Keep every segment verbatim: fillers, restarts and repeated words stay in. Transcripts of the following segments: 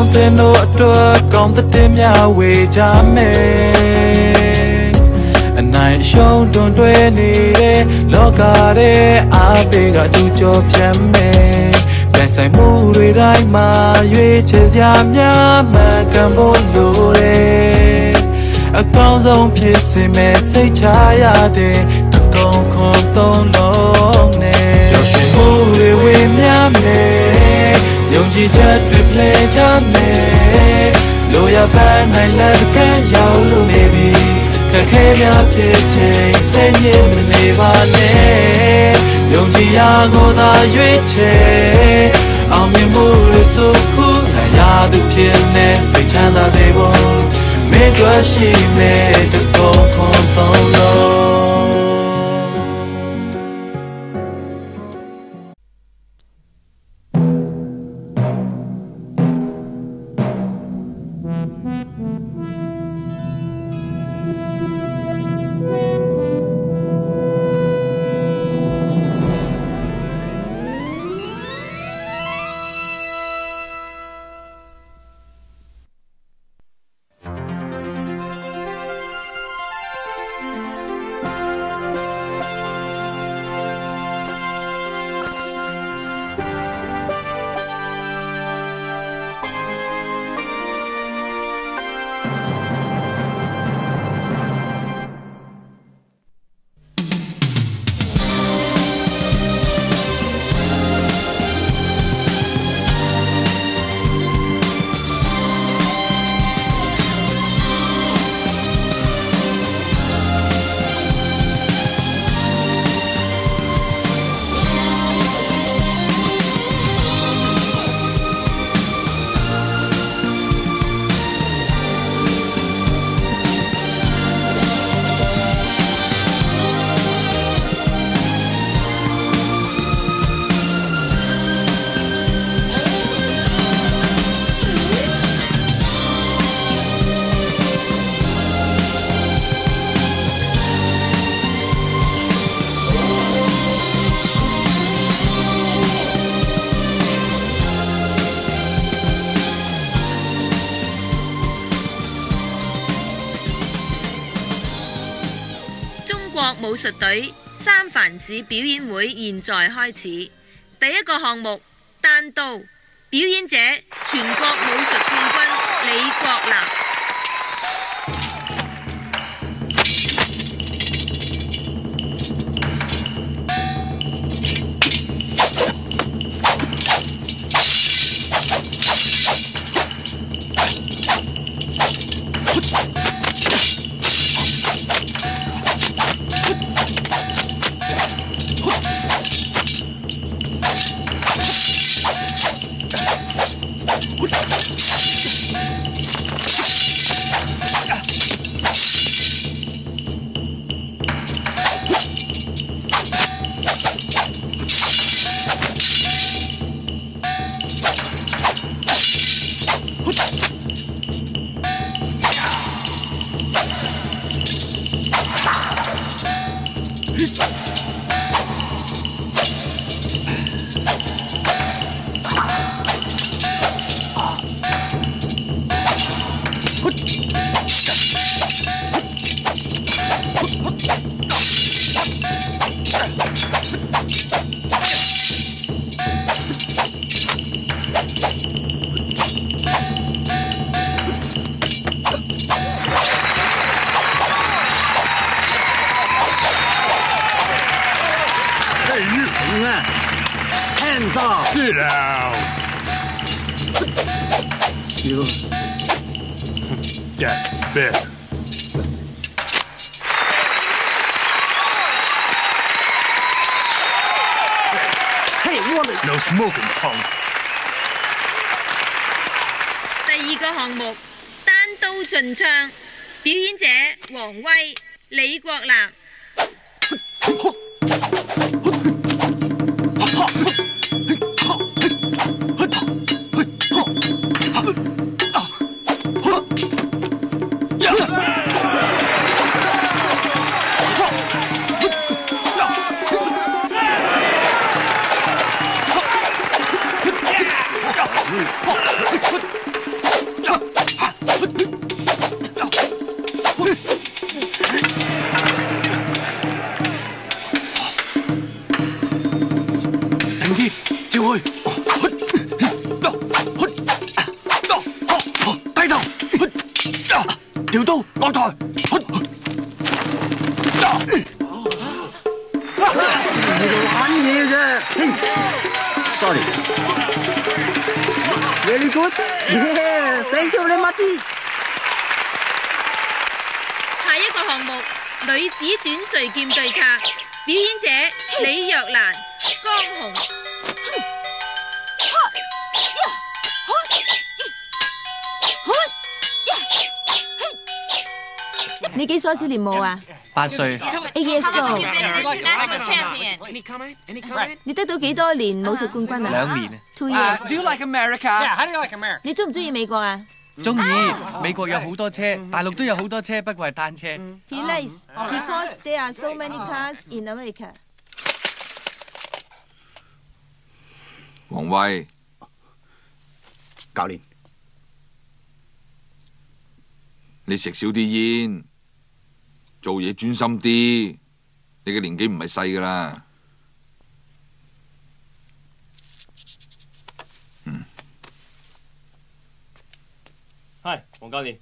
တဲ့နို့အတွက်ကောင်းတဲ့မြဝေကြမယ်အနိုင်ရှုံးတွန်တွဲနေတဲ့လောကရဲ့အားပေးကသူကြော်ပြတ်မယ်ပြန်ဆိုင်မှုတွေတိုင်းမှာရွေးချယ်စရာများမှန်ကန်ဖို့လိုတယ်အကောင်းဆုံးဖြစ်စေမဲ့စိတ်ချရတဲ့တကုံခွန်သုံးလုံးနဲ့ရောက်ရှင်မှုတွေဝေမျှမယ်ယုံကြည်ချက်တွေပြည့်ချမယ်လိုရပန်းနိုင်လက်ကရောက်လို့နေပြီခက်ခဲများဖြစ်ချိန်စိတ်ညစ်မနေပါနဲ့ယုံကြည်ရာကိုသာရွေးချယ်အောင်မြင်မှုတွေစုခုနိုင်ရသူဖြစ်နေစိတ်ချမ်းသာစေဖို့မေတ္တာရှိမဲ့တကုံခွန်သုံးလုံး武術隊三藩市表演會現在開始，第一個項目單刀，表演者全國武術冠軍李國立。 Hands off! Sit down! You... That's better. Hey, woman! No smoking, punk. 第二個項目單刀盡槍，表演者黃威、李國立。 調刀落台。 玩嘢啫。Sorry。Very good. Yeah. Thank you very much. 下一個項目女子短垂劍對策，表演者李若蘭、江紅。 你幾歲開始練舞啊？ 八歲。 Eight years old。你得到幾多年武術冠軍啊？ 兩年。 Two years。 Do you like America? Yeah, how do you like America? 你中唔中意美國啊？ 中意。美國有好多車，大陸都有好多車，不過係單車。 He likes because there are so many cars in America。 黃威， 教練， 你食少啲煙，做嘢專心啲。你嘅年紀唔係細噶啦。嗯。 係黃教練。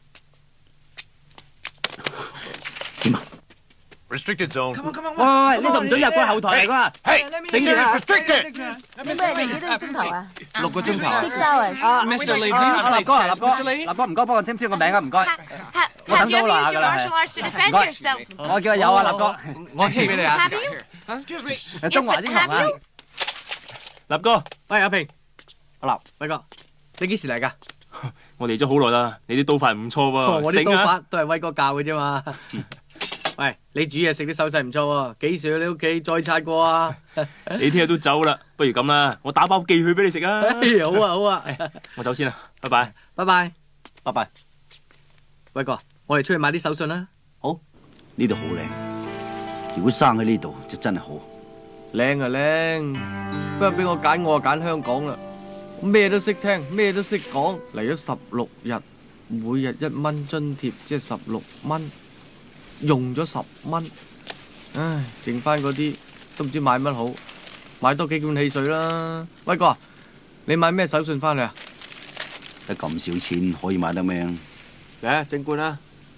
點啊 ？Restricted zone。 喂喂，呢度唔准入個後台嚟噶。 係， 頂住啊 ！Restricted。 你每日練幾多個鐘頭啊？ 六個鐘頭。 Six hours。 啊 Mister Lee， 啊，立哥啊，立哥， Mister Lee， 立哥唔該幫我簽簽個名啊，唔該。我等咗好耐㗎啦，係。唔該。我叫阿友啊，立哥。 我簽俾你啊。 誒，中華英雄啊。 立哥， 喂，阿平， 阿立， 偉哥，你幾時嚟㗎？ 我嚟咗好耐啦，你啲刀法唔錯喎。 我啲刀法都係威哥教嘅啫嘛。喂，你煮嘢食啲手勢唔錯喎，幾時去你屋企再刷過啊？ 你聽日都走啦，不如咁啦，我打包寄去俾你食啊！ 好啊好啊， 我走先啦，拜拜， 拜拜， 拜拜。 偉哥，我哋出去買啲手信啦。 好，呢度好靚，如果生喺呢度就真係好。 靚啊靚，不過俾我揀，我就揀香港啦。咩都識聽，咩都識講，嚟咗十六日，每日一蚊津貼，即係十六蚊。用咗十蚊，唉，剩翻嗰啲都唔知買乜好，買多幾罐汽水啦。威哥，你買咩手信翻嚟啊？ 得咁少錢可以買得咩？ 嚟啊，整罐啦！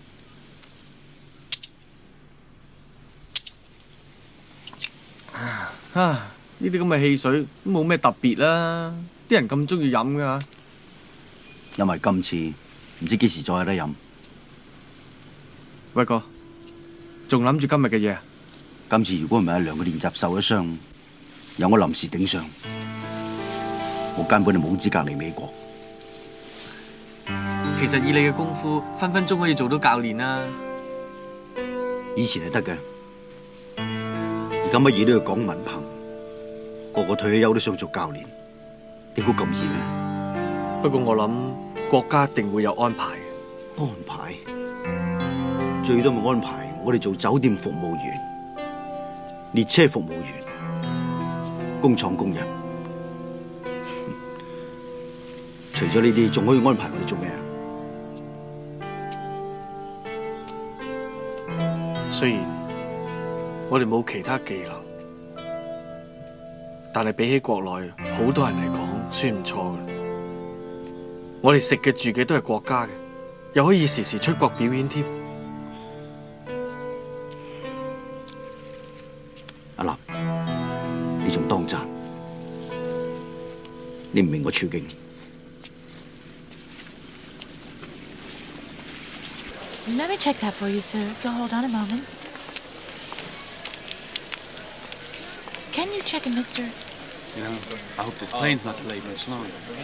啊，呢啲咁嘅汽水都冇咩特別啦，啲人咁中意飲噶。 因為今次唔知幾時再有得飲。 威哥。仲諗住今日嘅嘢啊？ 今次如果唔係阿良嘅練習受咗傷，有我臨時頂上，我根本就冇資格嚟美國。 其實以你嘅功夫，分分鐘可以做到教練啦。 以前係得嘅，而家乜嘢都要講文憑，個個退咗休都想做教練，點估咁易咩？ 不過我諗國家一定會有安排。 安排？最多咪安排。我哋做酒店服務員、列車服務員、工廠工人，除咗呢啲，仲可以安排我哋做咩啊？雖然我哋冇其他技能，但係比起國內好多人嚟講，算唔錯嘅。我哋食嘅住嘅都係國家嘅，又可以時時出國表演添。 阿立，你仲當讚？你唔明我處境。 Let me check that for you, sir. If you'll hold on a moment. Can you check it, mister? You know, I hope this plane's not delayed much longer.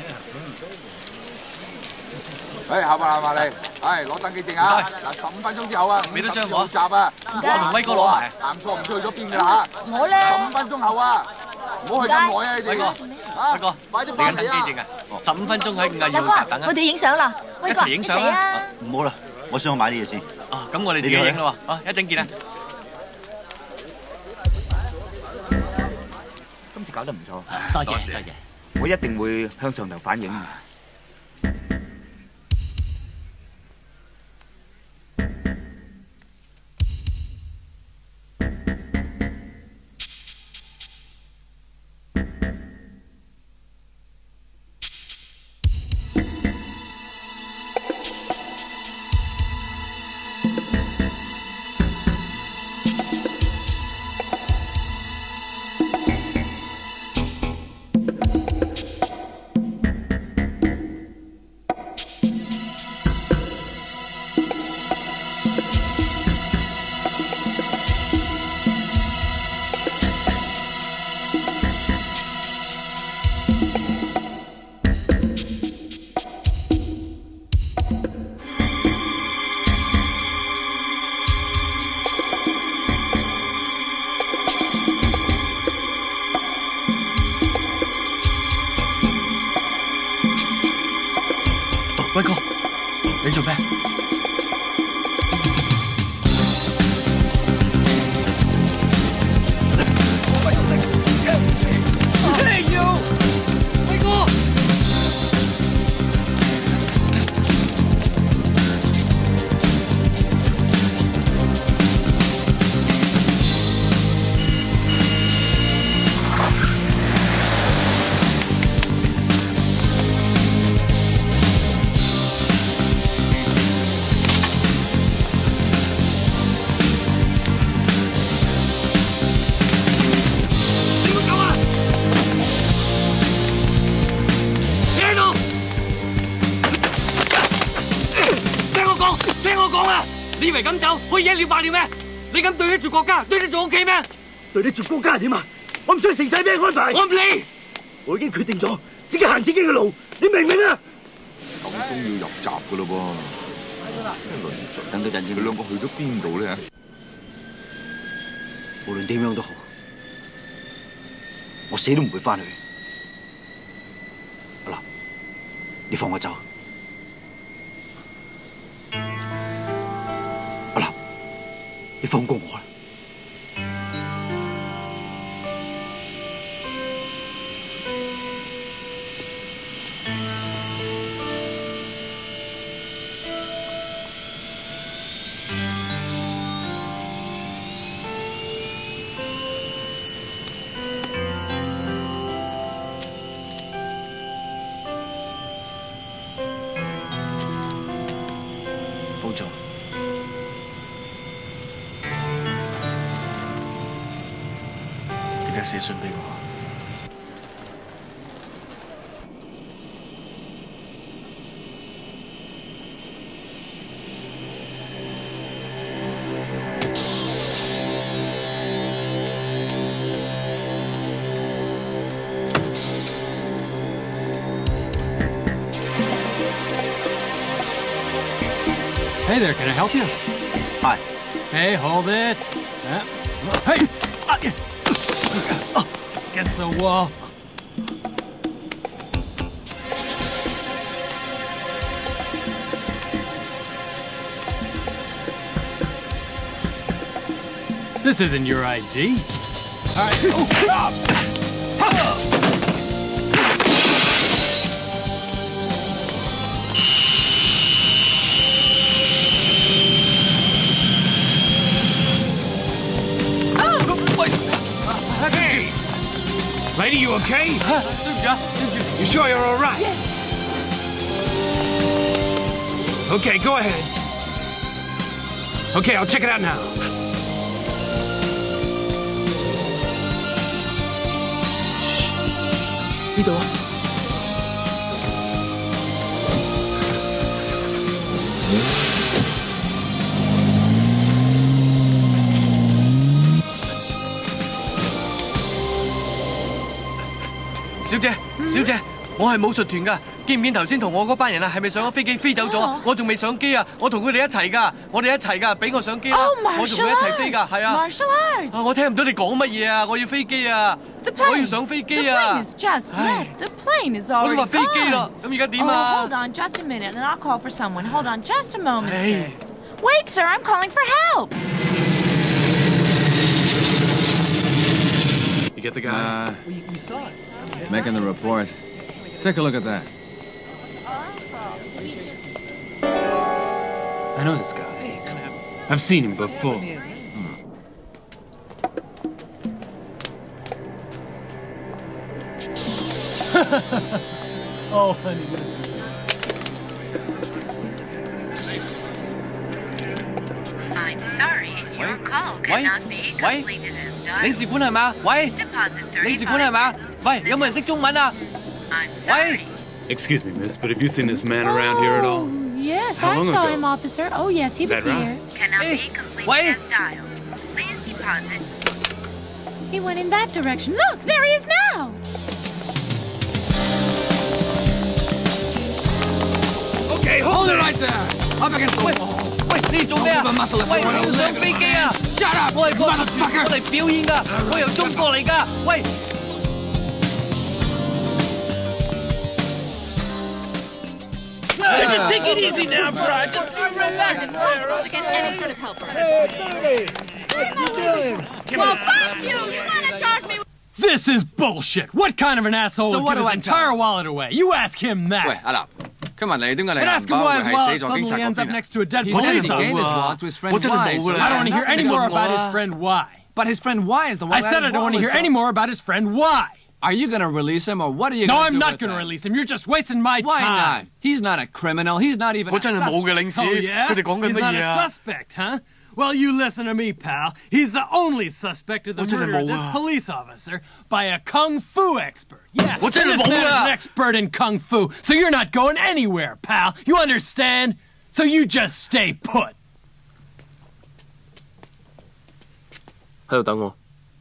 誒，後排後排嚟，係攞登記證啊！嗱，十五分鐘之後啊，俾多張我集啊，我同威哥攞埋，行錯唔知去咗邊㗎啦嚇！我咧十五分鐘後啊，唔好去咁耐啊！你哋威哥，威哥，快啲翻嚟啊！登記證啊！十五分鐘喺五廿二號閘等啊！ 我哋影相啦， 一齊影相啊！ 唔好啦，我想去買啲嘢先。 啊，咁我哋自己影啦喎！啊，一陣見啊！ 今次搞得唔錯，多謝多謝，我一定會向上頭反映。 威哥，你做咩？ 哎呦，威哥！ 你以為咁走可以一了百了咩？你咁對得住國家，對得住屋企咩？ 對得住國家係點啊？我唔想成世俾人安排。 我唔理。 我已經決定咗自己行自己嘅路，你明唔明啊？ 咁鐘要入閘噶咯噃，等到陣佢兩個去咗邊度咧？ 無論點樣都好，我死都唔會翻去。好啦，你放我走。好啦，你放過我啦。保重。記得寫信俾我。 Hey there, can I help you? Hi. Hey, hold it. Uh, hey! Against the wall. This isn't your I D. All right. Oh. Hey! Lady, you okay? You sure you're all right? Yes. Okay, go ahead. Okay, I'll check it out now. Shh. 呢度啊。 小姐，小姐，我係武術團㗎，見唔見頭先同我嗰班人啊？係咪上咗飛機飛走咗？我仲未上機啊！我同佢哋一齊㗎，我哋一齊㗎，俾我上機啦！我同佢一齊飛㗎，係啊！啊，我聽唔到你講乜嘢啊！我要飛機啊！我要上飛機啊！我都話飛機啦，咁而家點啊 ？Hold on just a minute, and I'll call for someone. Hold on just a moment, sir. Wait, sir, I'm calling for help. You get the guy? We saw it. Making the report. Take a look at that. I know this guy. I've seen him before. Oh, honey. I'm sorry, your call cannot be completed as dialed. 領事館係嘛？喂，領事館係嘛？喂，有冇人識中文啊？喂 Excuse me, miss, but have you seen this man around here at all? Yes, How I long saw ago? him, officer. Oh, yes, he was That right? here. Cannot Hey, be completed wait. as dialed. Please deposit. He went in that direction. Look, there he is now. Okay, hold it right there. Up against the wall. 喂，你哋做咩啊？喂，我要上飛機啊！我係個我嚟表演㗎，我由中國嚟㗎。喂！ Sit it easy now, Brad. Just relax there. To get any sort of help. Hey, what you doing? Well, fuck you! You wanna charge me? This is bullshit. What kind of an asshole So would what give do his I entire tell? wallet away? You ask him that. 喂，阿立，今日你點解你 And ask him why his 係 wallet 死咗警察 suddenly 嗰 ends up 邊啊 next to a dead ？He's police telling his officer. wallet to his friend 我真係 Y. 冇㗎啦 I don't want to hear any more about his friend Y. But his friend Y is the one. I said I don't want to hear any more about his friend Y. Are you going to release him or what are you No, going to I'm do not with going to him? release him. You're just wasting my Why time. not? He's not a criminal. He's not even. 我真係冇嘅領事 Oh, yeah? 佢哋講緊 He's 乜 not 嘢 a 啊？ suspect, huh? Well, you listen to me, pal. He's the only suspect of the 我真係 murder of 冇 this 啊 police officer by a kung fu expert. Yeah, 我真係 and this 冇 man is 啊 an expert in kung fu, so you're not going anywhere, pal. You understand? So you just stay put. 喺度等我。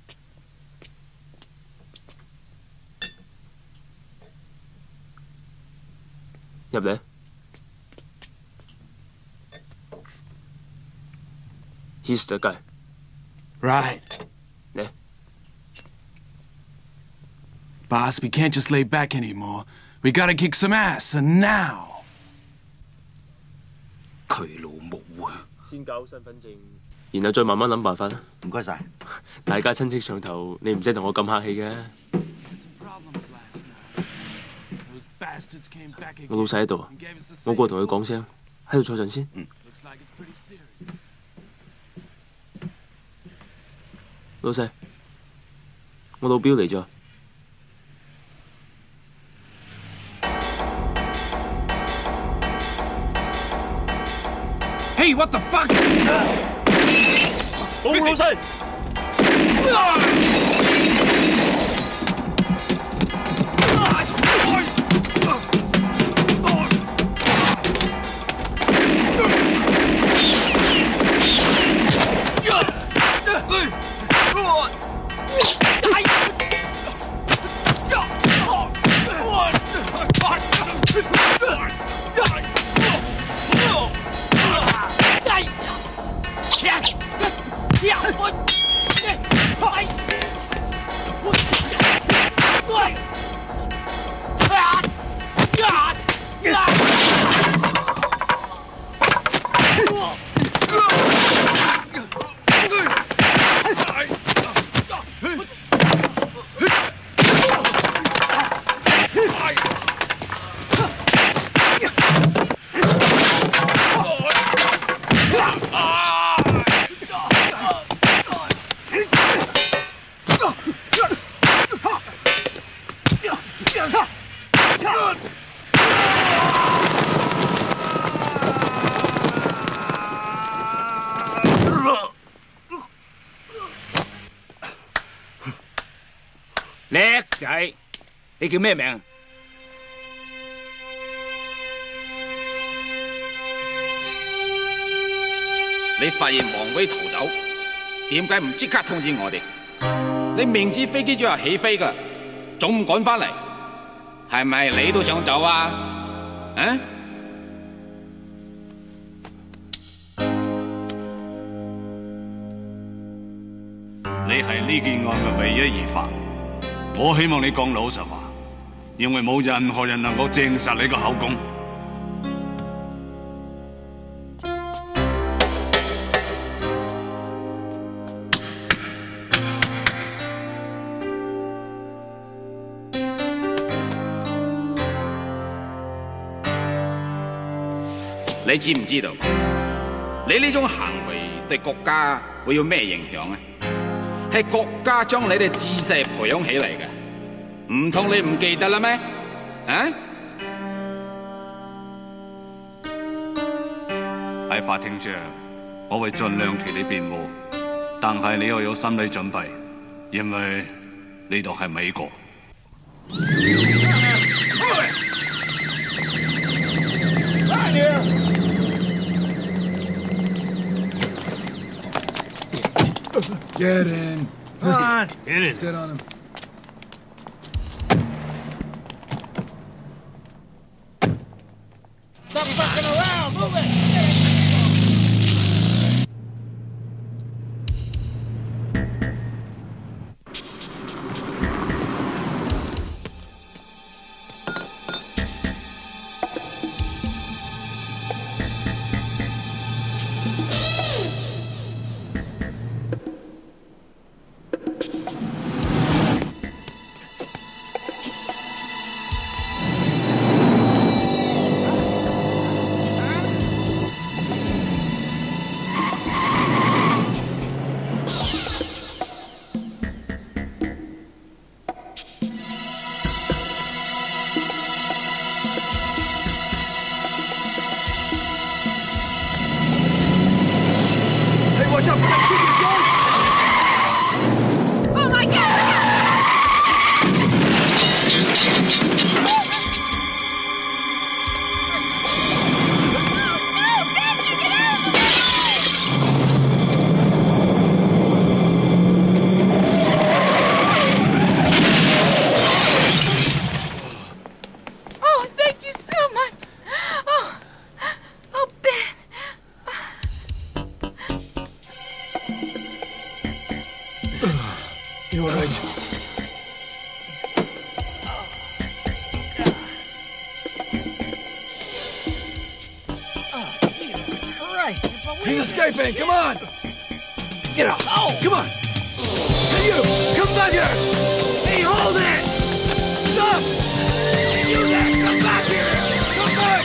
入嚟。He's the guy. Right. 嚟。 Boss, we can't just lay back anymore. We gotta kick some ass, and now. 佢老母啊！ 先交身份證，然後再慢慢諗辦法啦。 唔該晒。 大家親戚上頭，你唔使同我咁客氣嘅。我老細喺度啊，我過同佢講聲，喺度坐陣先。嗯。老細，我老表嚟咗。 Hey, what the fuck? 保護老細。 叻仔，你叫咩名？ 你發現王威逃走，點解唔即刻通知我哋？你明知飛機最後起飛噶，仲唔趕翻嚟？係咪你都想走啊？啊？ 你係呢件案嘅唯一疑犯，我希望你講老實話，因為冇任何人能夠證實你個口供。 你知唔知道？你呢種行為對國家會有咩影響啊？係國家將你哋自細培養起嚟嘅，唔通你唔記得啦咩？啊？ 喺法庭上，我會盡量替你辯護，但係你要有心理準備，因為呢度係美國。 Get in. Come on, get in. Sit on him. Stop fucking around. Move it. George. He's escaping! Come on! Get out! Oh. Come on! Hey, you! Come back here! Hey, hold it! Stop! You there! Come back here! Come back!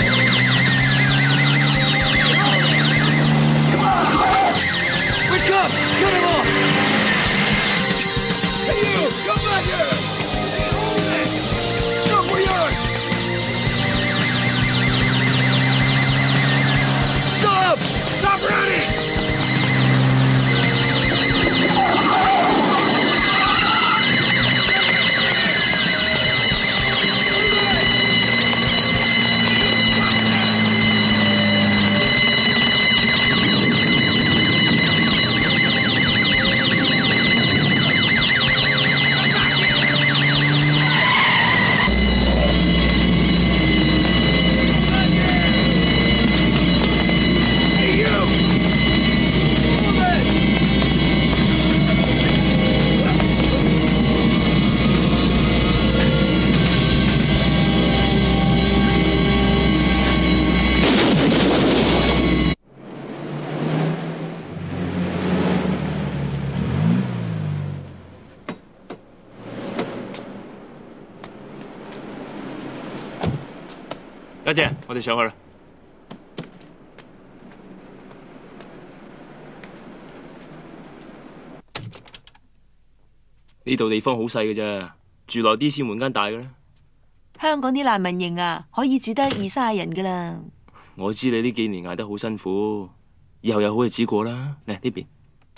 Wake up! Get him off! Hey, you! Come back here! Hey, hold it! Stop where you are! Stop! Stop running! 家姐，我哋上去啦。呢度地方好細嘅啫，住耐啲先換間大嘅啦。 香港啲難民營啊，可以住得二三十人噶啦。 我知你呢幾年捱得好辛苦，以後有好日子過啦。嚟呢邊。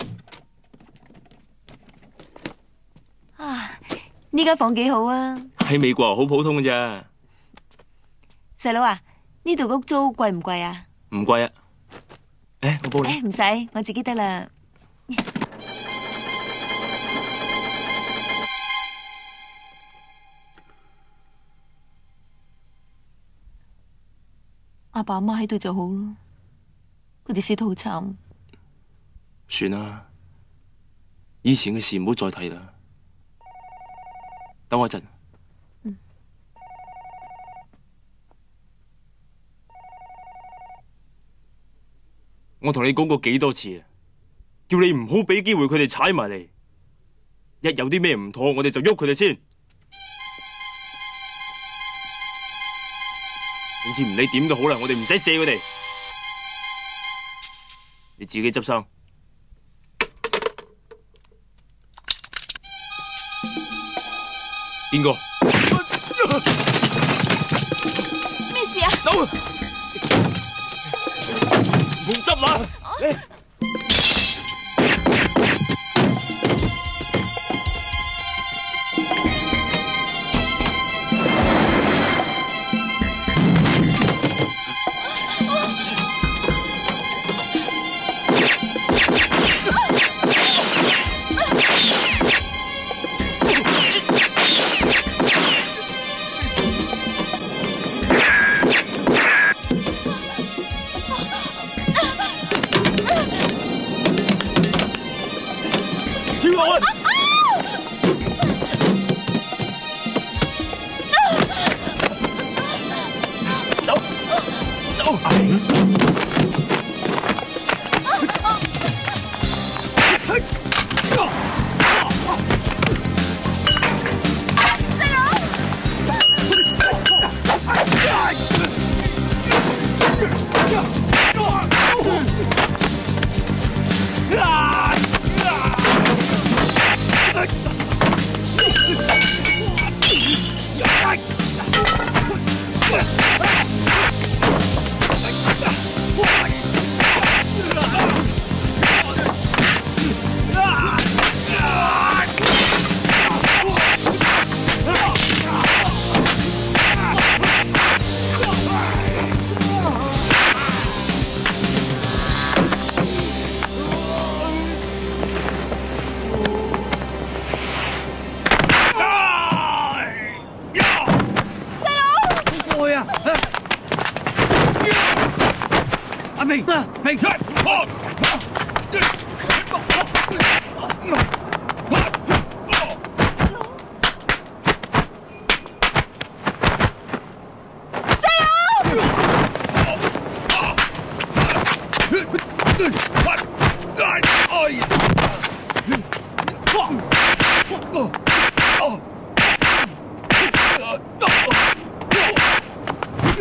啊，呢間房幾好啊！ 喺美國好普通嘅咋。 細佬啊，呢度屋租貴唔貴啊？ 唔貴啊。誒，我報你。 誒，唔使，我自己得啦。阿爸阿媽喺度就好咯，佢哋死得好慘。 算啦，以前嘅事唔好再提啦。等我一陣。 嗯。 我同你講過幾多次啊，叫你唔好俾機會佢哋踩埋嚟。一有啲咩唔妥，我哋就喐佢哋先。總之唔理點都好啦，我哋唔使射佢哋。你自己執生。邊個？ 咩事啊？ 走！唔好執啦！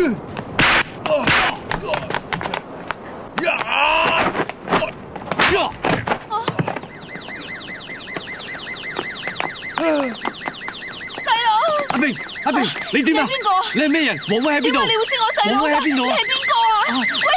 阿明，阿明，你點啊？ 你係邊個啊？ 你係咩人？王威喺邊度？ 點解你會識我細佬㗎？ 王威喺邊度啊？ 你係邊個啊？喂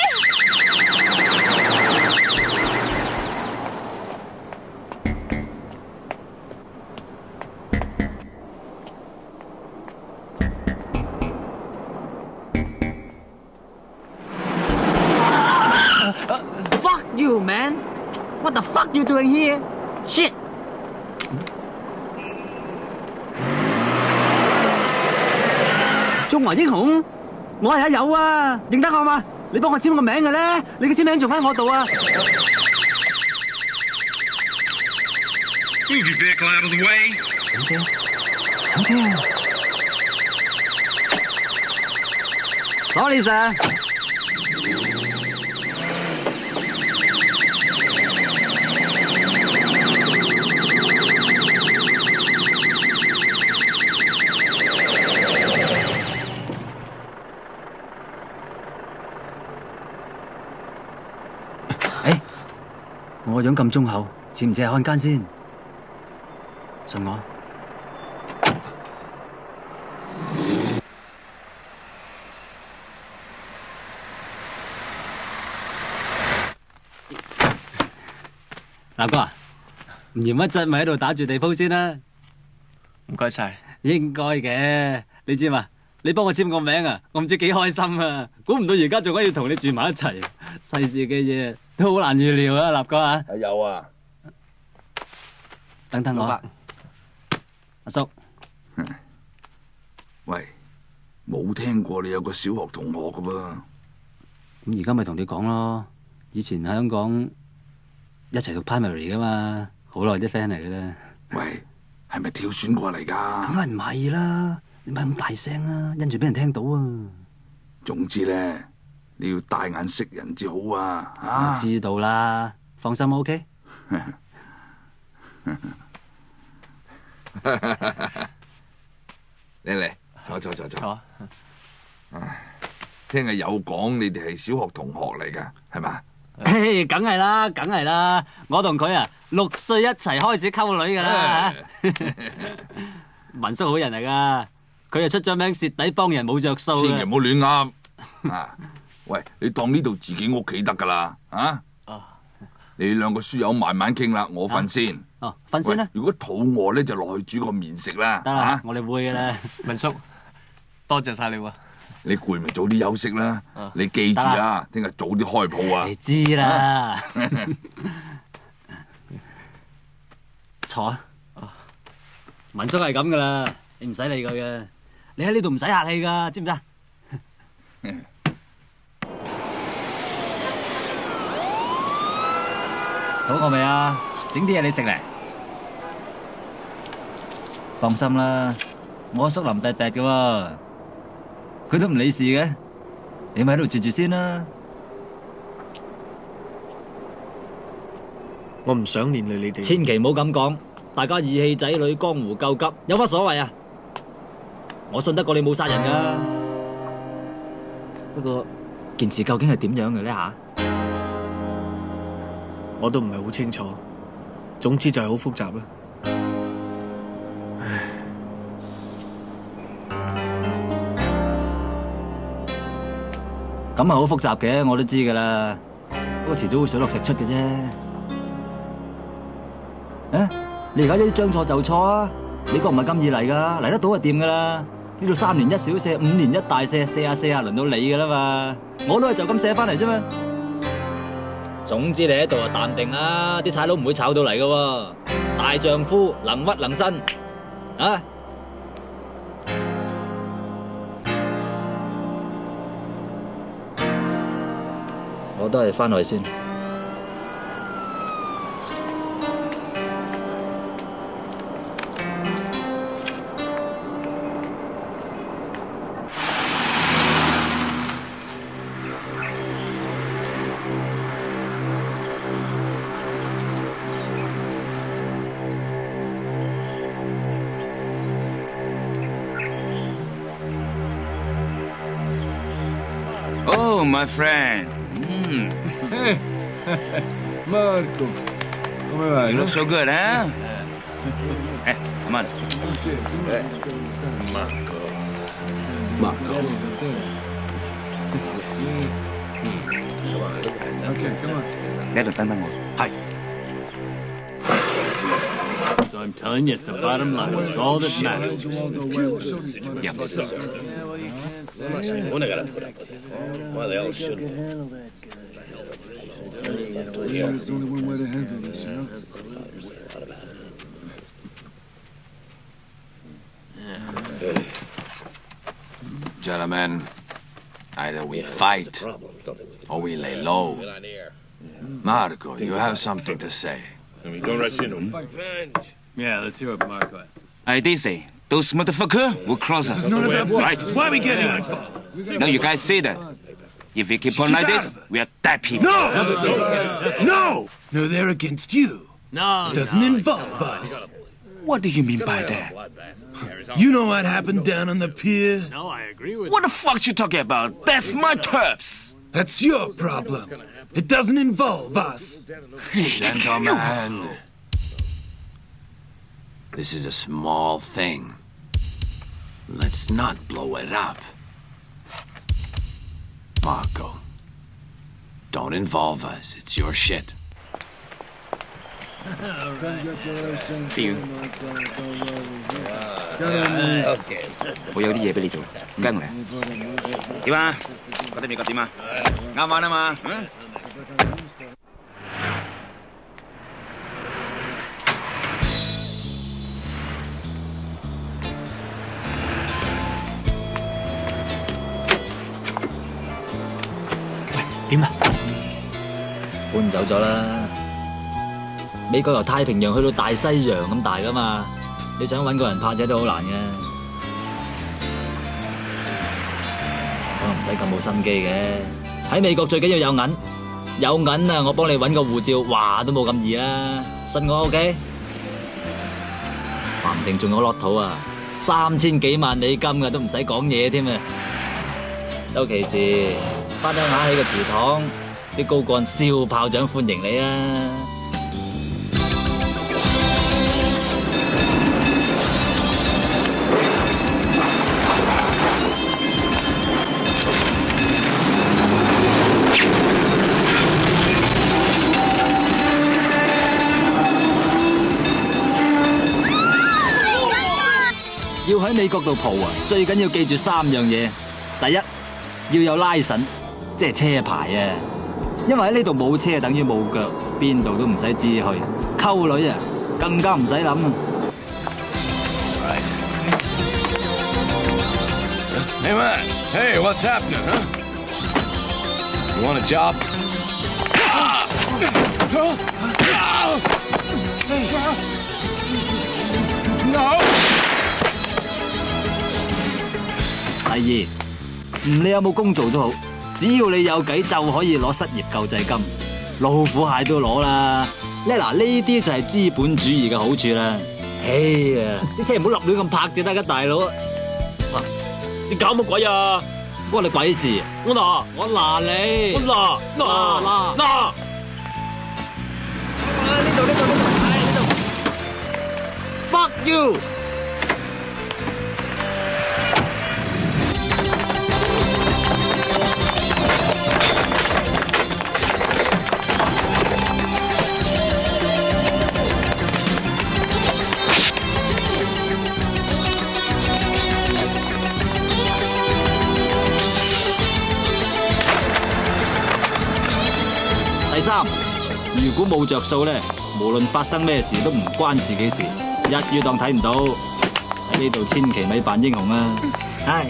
！Fuck you, man! What the fuck you doing here? Shit! 中華英雄，我係阿友啊，認得我嘛？你幫我簽個名嘅咧，你嘅簽名仲喺我度啊。 Move your vehicle out of the way. 上車，上車啊 ！Sorry, sir。我個樣咁忠厚，似唔似係漢奸先？信我。嗱哥啊，唔嫌一陣咪喺度打住地鋪先啦。 唔該晒。 應該嘅，你知嘛？你幫我簽個名啊，我唔知幾開心啊！估唔到而家仲可以同你住埋一齊，世事嘅嘢都好難預料啊，立哥啊！ 有啊， 等等我，阿叔。 喂，冇聽過你有個小學同學噶噃？ 咁而家咪同你講咯，以前喺香港一齊讀 primary 噶嘛，好耐啲 friend 嚟嘅啦。 喂，係咪跳船過嚟㗎？ 梗係唔係啦！你咪咁大聲啊，因住俾人聽到啊！ 總之咧，你要帶眼識人至好啊！啊， 我知道啦，放心 ，OK。 嚟嚟，坐坐坐坐。坐。唉，聽日有講你哋係小學同學嚟㗎，係嘛？ 嘿，梗係啦，梗係啦，我同佢啊六歲一齊開始溝女㗎啦。文叔好人嚟㗎。佢又出咗名，蝕底幫人冇着數。 千祈唔好亂噏啊！喂，你當呢度自己屋企得噶啦啊！你兩個書友慢慢傾啦，我瞓先。 哦，瞓先啦。 如果肚餓咧，就落去煮個麵食啦。 得啦，我哋會噶啦。 文叔，多謝晒你喎。 你攰咪早啲休息啦。你記住啊，聽日早啲開鋪啊。 你知啦。坐啊！文叔係咁噶啦，你唔使理佢嘅。你喺呢度唔使客氣噶，知唔知啊？肚餓未啊？整啲嘢你食嚟。放心啦，我叔林弟弟嘅喎，佢都唔理事嘅。你咪喺度住住先啦。 我唔想連累你哋。 千祈唔好咁講，大家義氣仔女，江湖救急，有乜所謂啊？我信得過你冇殺人噶，不過件事究竟係點樣嘅呢吓？ 我都唔係好清楚，總之就係好複雜啦。唉， 咁係好複雜嘅，我都知噶啦，不過遲早會水落石出嘅啫。誒，你而家一啲將錯就錯啊！美國唔係咁易嚟噶，嚟得到就掂噶啦。呢度三年一小赦，五年一大赦，赦下赦下輪到你噶啦嘛，我都係就咁赦翻嚟啫嘛。總之你喺度就淡定啦，啲差佬唔會炒到嚟噶。大丈夫能屈能伸，啊！我都係翻去先。 Oh, my friend. Mm. Hey, Marco. Come va? You look so good, huh? Hey, come on. Hey. Marco. Marco. Okay, come on. 你喺度等等我。係。 So I'm telling you, it's the bottom line. It's all that matters. Yeah. Why they all should. There's only one way to handle this, you know? Gentlemen, either we fight or we lay low. Marco, you have something to say. Yeah, let's hear what Marco has to say. I did say, those motherfuckers will cross us. This is not about right? That's why we get involved. No, you guys see that. If we keep on like this, we are dead people. No! No! No, they're against you. No, It doesn't involve us. What do you mean by that? You know what happened down on the pier? No, I agree with What the fuck you talking about? That's my turps. That's your problem. It doesn't involve us. Gentlemen, this is a small thing. Let's not blow it up. Marco, don't involve us. It's your shit. See you. 我有啲嘢俾你做，跟我嚟。點啊？覺得美國點啊？啱玩啊嘛？嗯。 點啊？搬走咗啦。美國由太平洋去到大西洋咁大噶嘛，你想搵個人拍車都好難嘅。我唔使咁冇心機嘅。喺美國最緊要有銀，有銀啊！我幫你搵個護照，話都冇咁易啦。信我 OK？ 話唔定仲有落土啊！三千幾萬美金啊，都唔使講嘢添啊！周其時。翻鄉下喺個祠堂，啲高幹燒炮仗歡迎你啊！要喺美國度蒲啊，最緊要記住三樣嘢。第一，要有拉繩。即係車牌啊！因為喺呢度冇車等於冇腳，邊度都唔使知去。溝女啊，更加唔使諗啊！ Hey man, hey, what's happening, huh? You want a job? No. 第二，唔理有冇工做都好。 只要你有計就可以攞失業救濟金，老虎蟹都攞啦。咧嗱，呢啲就係資本主義嘅好處啦。哎呀，啲車唔好立亂咁拍就得㗎，大佬。哇！你搞乜鬼啊？關你鬼事！我嗱，我嗱你，我嗱嗱嗱嗱。呢度呢度呢度，係呢度。Fuck you！ 第三，如果冇着數咧，無論發生咩事都唔關自己事，一於當睇唔到。喺呢度千祈咪扮英雄啊！係。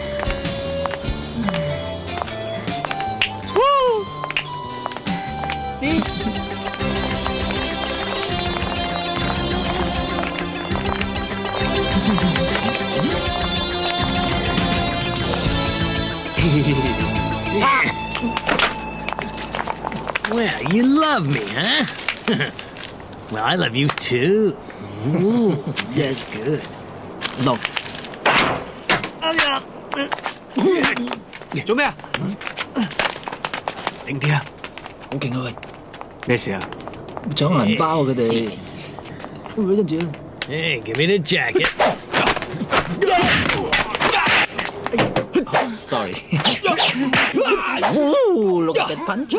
Well, you love me, huh? Well, I love you too. Ooh, that's good. No. 做咩啊？ 定啲啊！好勁啊喂！ 咩事啊？ 搶銀包佢哋，喂跟住啊 Hey, give me the jacket. Sorry. Ooh, look at that punch.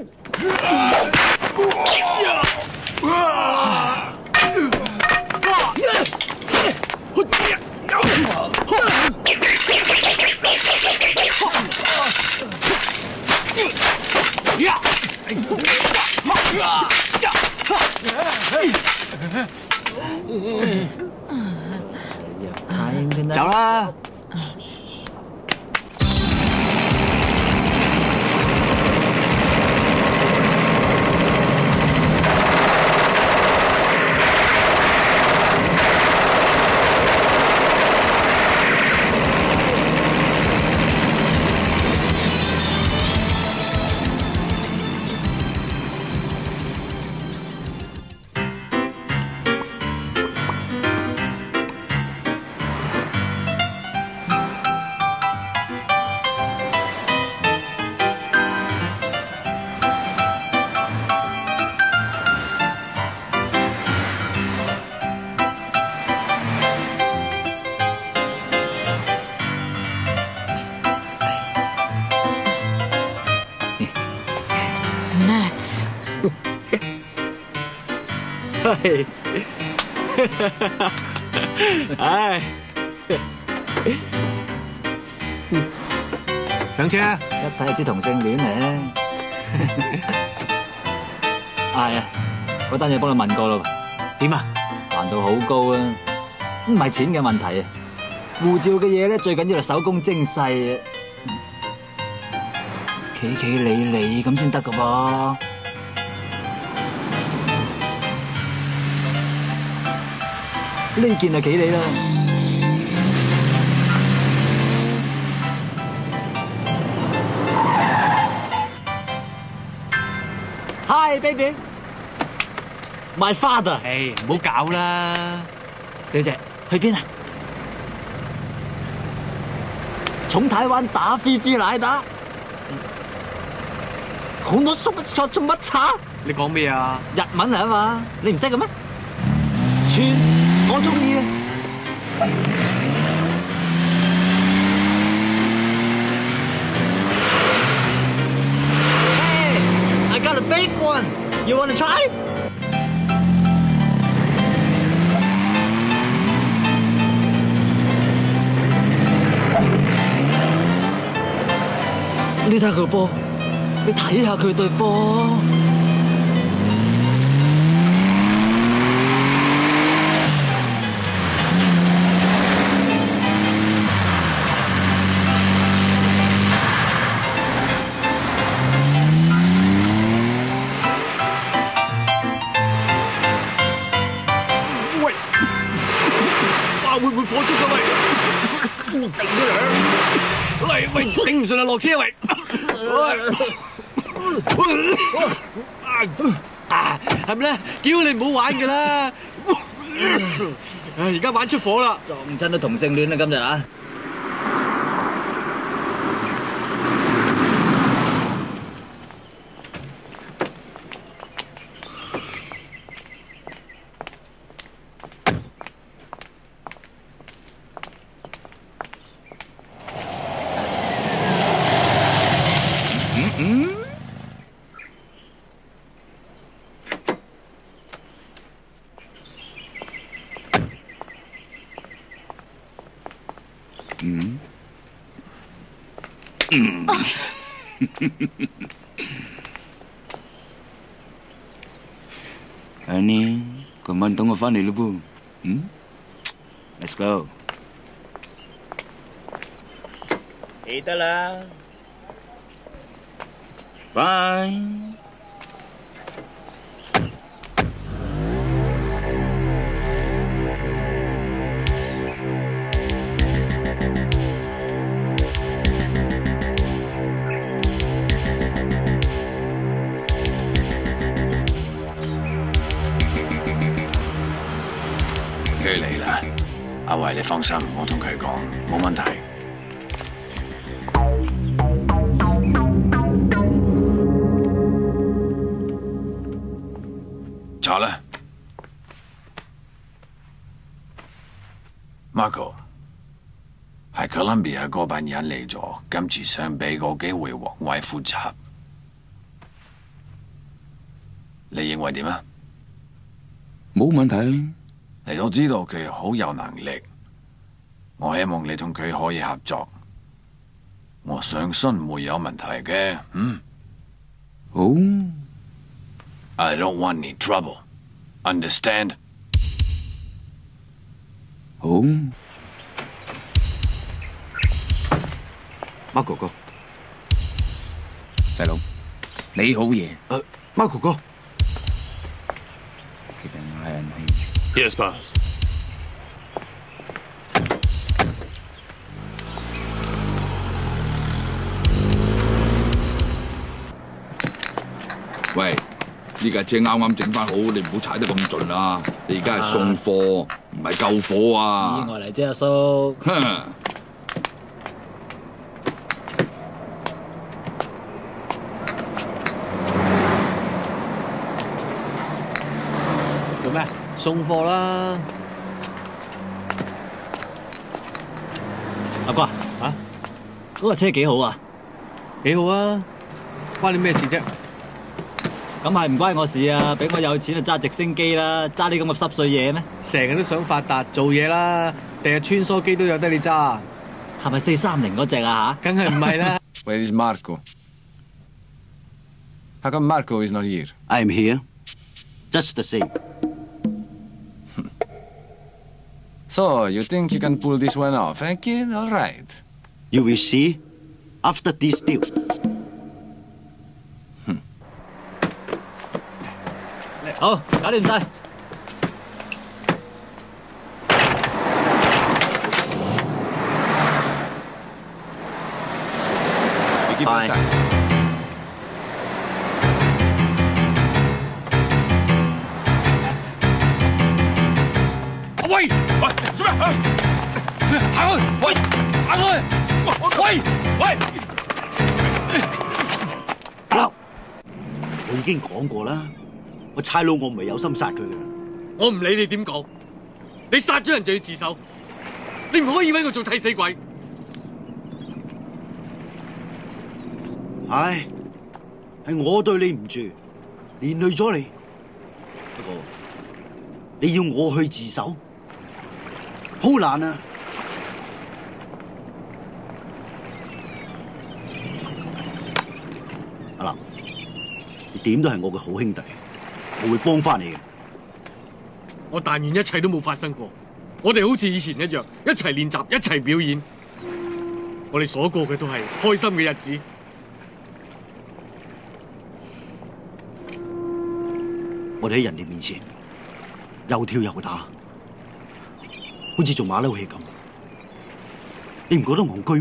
Dạ. 走啦！ Nuts. 係，唉，上車啊！ 一睇就知同性戀咧。係啊，嗰單嘢幫你問過啦。 點啊？ 難度好高啊，唔係錢嘅問題啊。護照嘅嘢咧，最緊要係手工精細啊，企企理理咁先得噶噃。呢件就企理啦。Hi, baby. My father. 誒，唔好搞啦， 小姐，去邊啊？從台灣打飛機來的。好多叔乜錯做乜叉？ 你講咩啊？ 日文嚟啊嘛，你唔識嘅咩？串，我中意啊！Hey, I got a big one. You wanna try? 你睇下佢波，你睇下佢對波。 喂，花會唔會火燭㗎喂？定啲兩，喂喂，頂唔順啦，落車喂。係咪咧？叫你唔好玩噶啦！唉，而家玩出火啦！ 撞親都同性戀啦，今日啊！嗯。嗯。嗯。Honey，今晚等我翻嚟咯噃。嗯 ，Let's go。記得啦。Bye。佢嚟啦，阿慧你放心，我同佢講冇問題。 查啦 ，Marco 係 Columbia 嗰班人嚟咗，今次想俾個機會王威復習，你認為點啊？ 冇問題。 你都知道佢好有能力，我希望你同佢可以合作，我相信唔會有問題嘅。嗯。 好。 I don't want any trouble. Understand? 好。 孖哥哥， 細佬，你好嘢。 誒，孖哥哥。 決定係人氣。 Yes, boss. 喂，呢架車啱啱整翻好，你唔好踩得咁盡啦！你而家係送貨，唔係救火啊！ 意外嚟啫，阿叔。 哼！ 做咩？送貨啦！ 阿哥啊，嗰個車幾好啊？ 幾好啊？關你咩事啫？ 咁係唔關我事啊！俾我有錢就揸直升機啦，揸啲咁嘅濕碎嘢咩？ 成日都想發達做嘢啦，第日穿梭機都有得你揸。 係咪四三零嗰隻啊？ 吓，梗係唔係啦。 Where is Marco? How come Marco is not here? I am here, just the same. So you think you can pull this one off, eh, kid? All right. You will see after this deal. 好，搞掂晒。 拜。 喂喂，做咩？行開！喂，行開！喂喂！ 阿劉，我已經講過啦。我差佬我唔係有心殺佢嘅。 我唔理你點講，你殺咗人就要自首，你唔可以搵佢做替死鬼。 唉，係我對你唔住，連累咗你。不過你要我去自首，好難啊！阿林，你點都係我嘅好兄弟。我會幫翻你嘅。 我但願一切都冇發生過，我哋好似以前一樣，一齊練習，一齊表演。我哋所過嘅都係開心嘅日子。 我哋喺人哋面前又跳又打，好似做馬騮戲咁，你唔覺得戇居咩？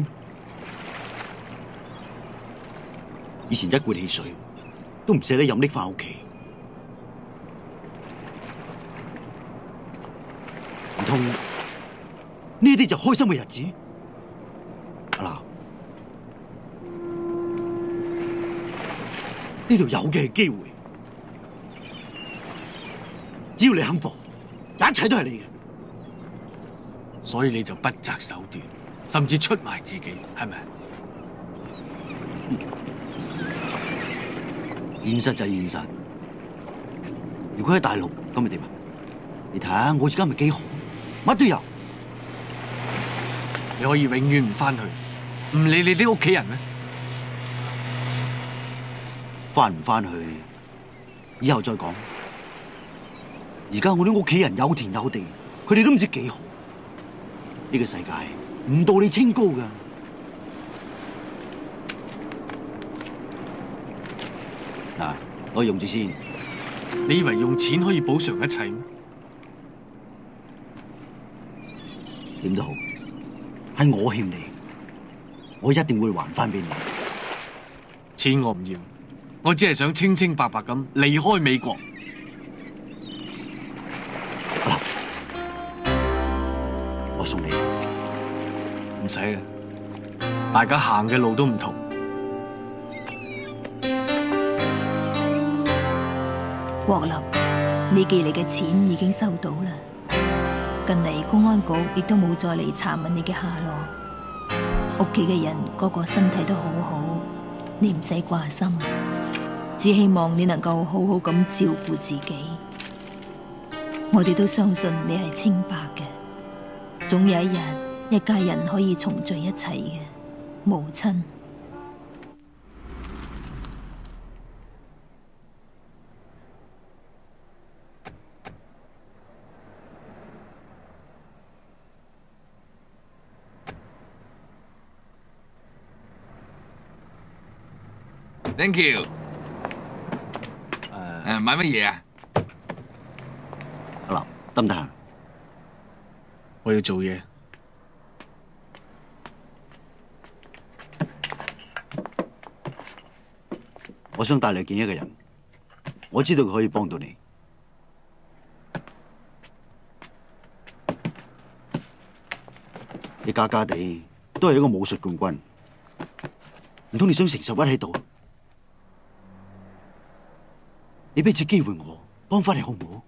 以前一罐汽水都唔捨得飲拎翻屋企。唔通呢啲就開心嘅日子？阿劉，呢度有嘅係機會，只要你肯搏，一切都係你嘅。 所以你就不擇手段，甚至出賣自己，係咪？ 現實就係現實。如果喺大陸，咁咪點啊？你睇下我而家咪幾好，乜都有。 你可以永遠唔翻去，唔理你啲屋企人咩？ 翻唔翻去，以後再講。而家我啲屋企人有田有地，佢哋都唔知幾好。呢個世界唔到你清高㗎。嗱，我用住先。 你以為用錢可以補償一切咩？ 點都好，係我欠你，我一定會還翻俾你。 錢我唔要，我只係想清清白白咁離開美國。 我送你。 唔使啦，大家行嘅路都唔同。 國立。 你寄嚟嘅錢已經收到啦。近嚟公安局亦都冇再嚟查問你嘅下落，屋企嘅人個個身體都好好，你唔使掛心，只希望你能夠好好咁照顧自己。我哋都相信你係清白嘅，總有一日一家人可以重聚一齊嘅，母親。 Thank you。誒，買乜嘢啊？ 阿立，得唔得閒？ 我要做嘢。 我想帶你見一個人，我知道佢可以幫到你。你假假地都係一個武術冠軍，唔通你想承受屈喺度？你俾次機會我幫翻你好唔好？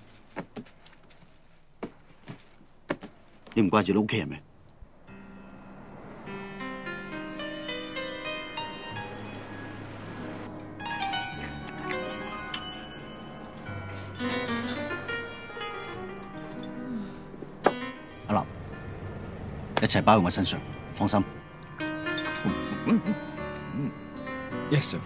你唔掛住你屋企人咩？阿立，一切包喺我身上，放心。 Yes, sir.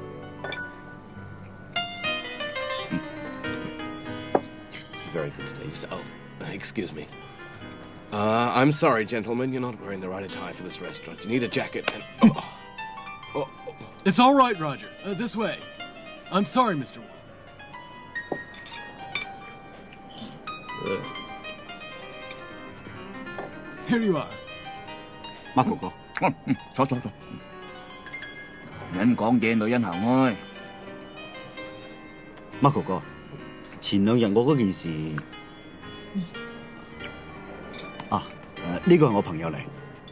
Very good today. Oh, excuse me. Uh, I'm sorry, gentlemen. You're not wearing the right attire for this restaurant. You need a jacket and... Oh. Oh. It's all right, Roger. Uh, this way. I'm sorry, Mister Wong. Uh. Here you are. 馬哥哥， 坐坐坐。人講嘢，女人行開。 馬哥哥，前兩日我嗰件事，啊，誒呢個係我朋友嚟。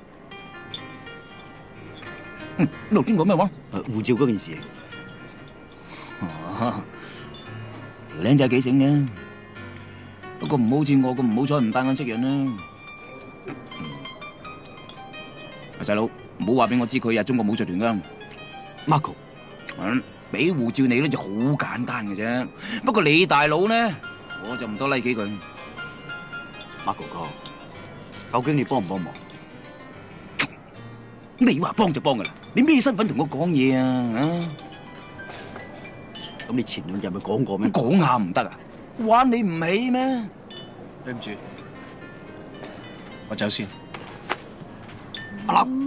嗯，頭先講咩話？ 誒護照嗰件事。 啊，條靚仔幾醒嘅，不過唔好似我咁唔好彩唔帶眼識人啦。阿細佬，唔好話俾我知佢係中國武術團㗎。 Marco， 嗯，俾護照你咧就好簡單嘅啫。不過你大佬呢，我就唔多 like 幾句。 Marco哥，究竟你幫唔幫忙？ 你話幫就幫㗎啦，你咩身份同我講嘢啊？啊？ 咁你前兩日咪講過咩？ 講下唔得啊？玩你唔起咩？ 對唔住，我走先。 阿立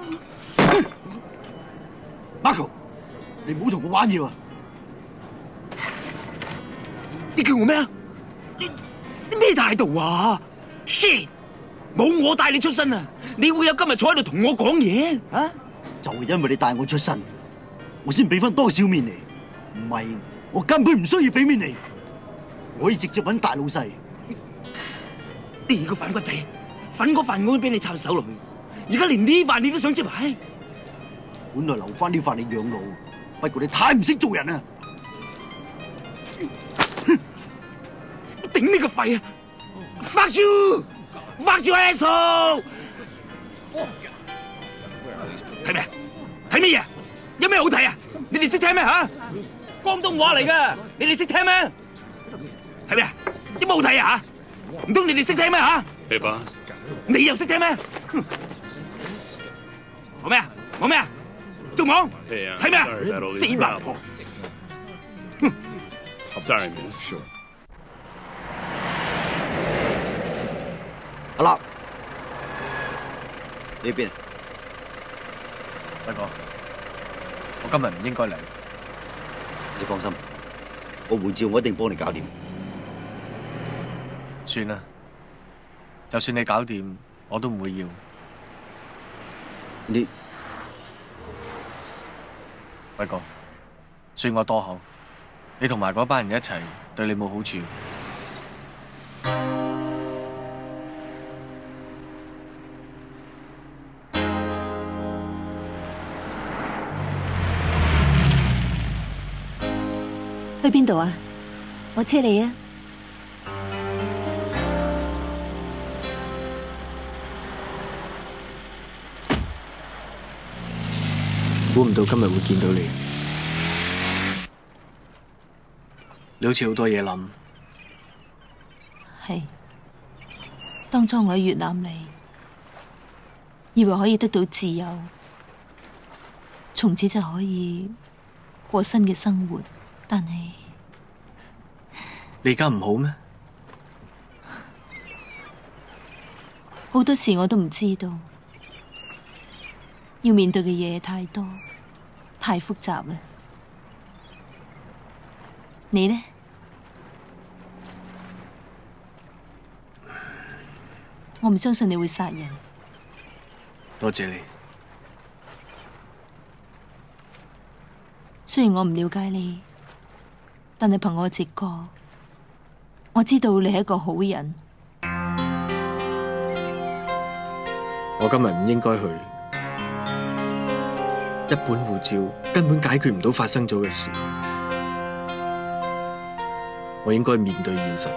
，Marco， 你唔好同我玩嘢啊！ 你叫我咩啊？你你咩態度啊 ？shit！ 冇我帶你出身啊，你會有今日坐喺度同我講嘢啊？ 就係因為你帶我出身，我先俾翻多少面你。唔係，我根本唔需要俾面你，我可以直接揾大老細。 你個反骨仔，粉嗰飯我都俾你插手落去。而家連呢飯你都想接埋？ 本來留翻呢飯你養老，不過你太唔識做人啦！ 頂你個肺啊 ！Fuck you! Fuck you asshole! 睇咩？睇咩嘢？有咩好睇啊？你哋識聽咩吓？廣東話嚟噶，你哋識聽咩？睇咩？有冇好睇啊？唔通你哋識聽咩吓？ Hey boss， 你又識聽咩？講咩啊？講咩啊？仲講？睇咩啊？死八婆！ Sorry, miss。 阿立，你邊？ 大哥，我今日唔應該嚟。 你放心，我護照我一定幫你搞掂。 算啦，就算你搞掂，我都唔會要。 你， 輝哥，算我多口，你同埋嗰班人一齊對你冇好處。 去邊度啊？ 我車你啊！ 估唔到今日會見到你，你好似好多嘢諗。 係，當初我喺越南嚟，以為可以得到自由，從此就可以過新嘅生活，但係你而家唔好咩？ 好多事我都唔知道，要面對嘅嘢太多，太複雜啦。你呢？我唔相信你會殺人。 多謝你。 雖然我唔了解你，但係憑我直覺，我知道你係一個好人。 我今日唔應該去，一本護照根本解決唔到發生咗嘅事，我應該面對現實。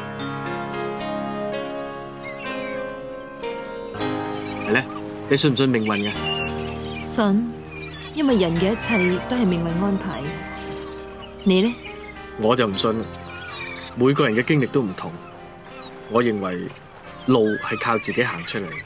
係咧，你信唔信命運嘅？ 信，因為人嘅一切都係命運安排嘅。你呢？ 我就唔信，每個人嘅經歷都唔同，我認為路係靠自己行出嚟。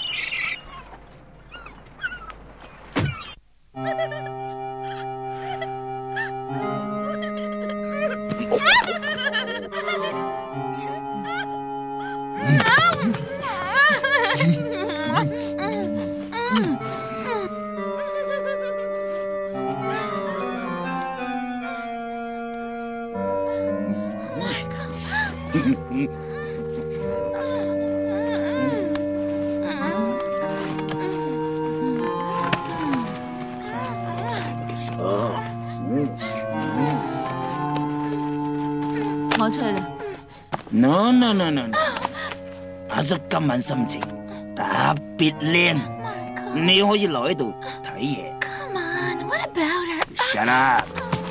我出去啦。 No no no no no， 阿叔今晚心情特別靚，你可以留喺度睇嘢。 Come on, what about her? Shut up！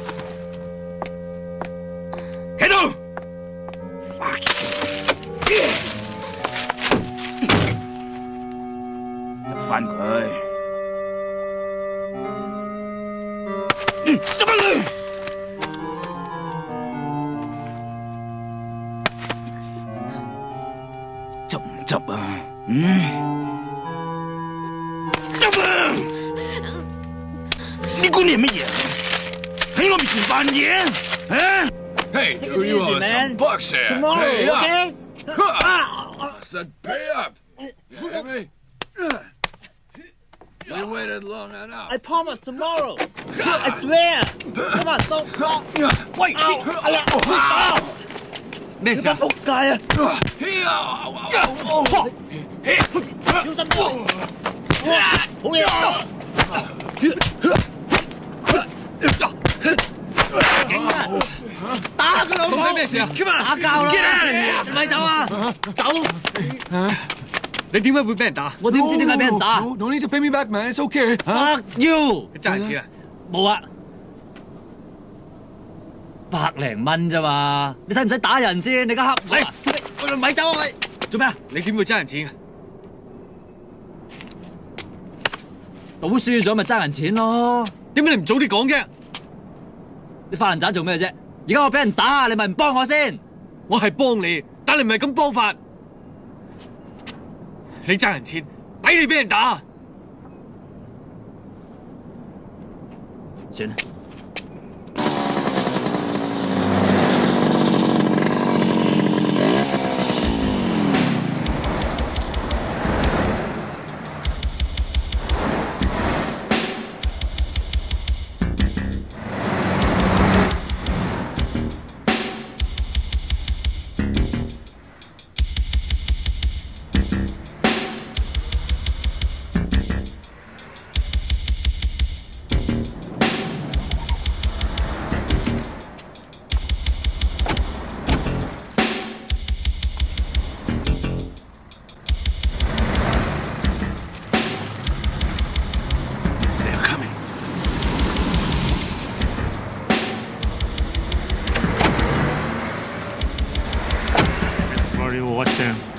喺度 ！Fuck！ 得返佢，執翻佢！執唔執啊？嗯？執啊！你估你係乜嘢？喺我面前扮嘢啊？ Hey, do you owe us some bucks here? Tomorrow, Pay up. okay? I said pay up. You hear me? We waited long enough. I promise tomorrow. I swear. Come on, don't stop. 喂，哎呀， 咩事啊？ 仆街啊！小心啲！好嘢！打佢老母！ 到底咩事啊？ 打交啦！咪走啊！走！ 你點解會俾人打？ 我點知點解俾人打 No, no need to pay me back, man. It's okay. Fuck you！ 你爭人錢啊？ 冇啊，百零蚊咋嘛？你使唔使打人先？你而家黑我啊！ 喂，咪走啊！喂， 做咩啊？ 你點會爭人錢嘅？ 賭輸咗咪爭人錢咯？ 點解你唔早啲講嘅？ 你發爛渣做咩啫？而家我俾人打，你咪唔幫我先？ 我係幫你，但你唔係咁幫法。你爭人錢，抵你俾人打。 算啦。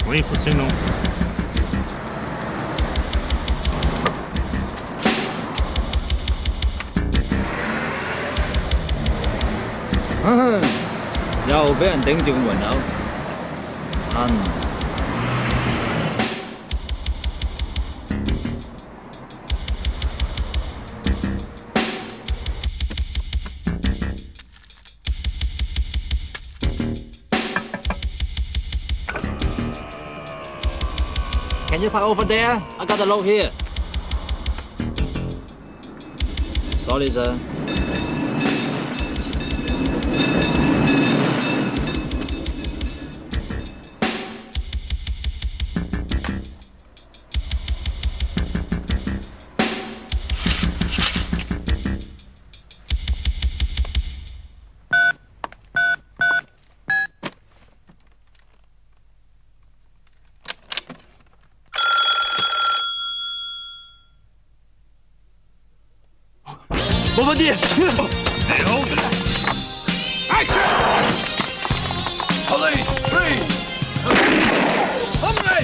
Oui, forcément. À, 又俾人頂住個門口，嗯。Can you park over there? I got a load here. Sorry, sir. Bombardier! Hey, hold it! Action! Police, freeze! Hombre!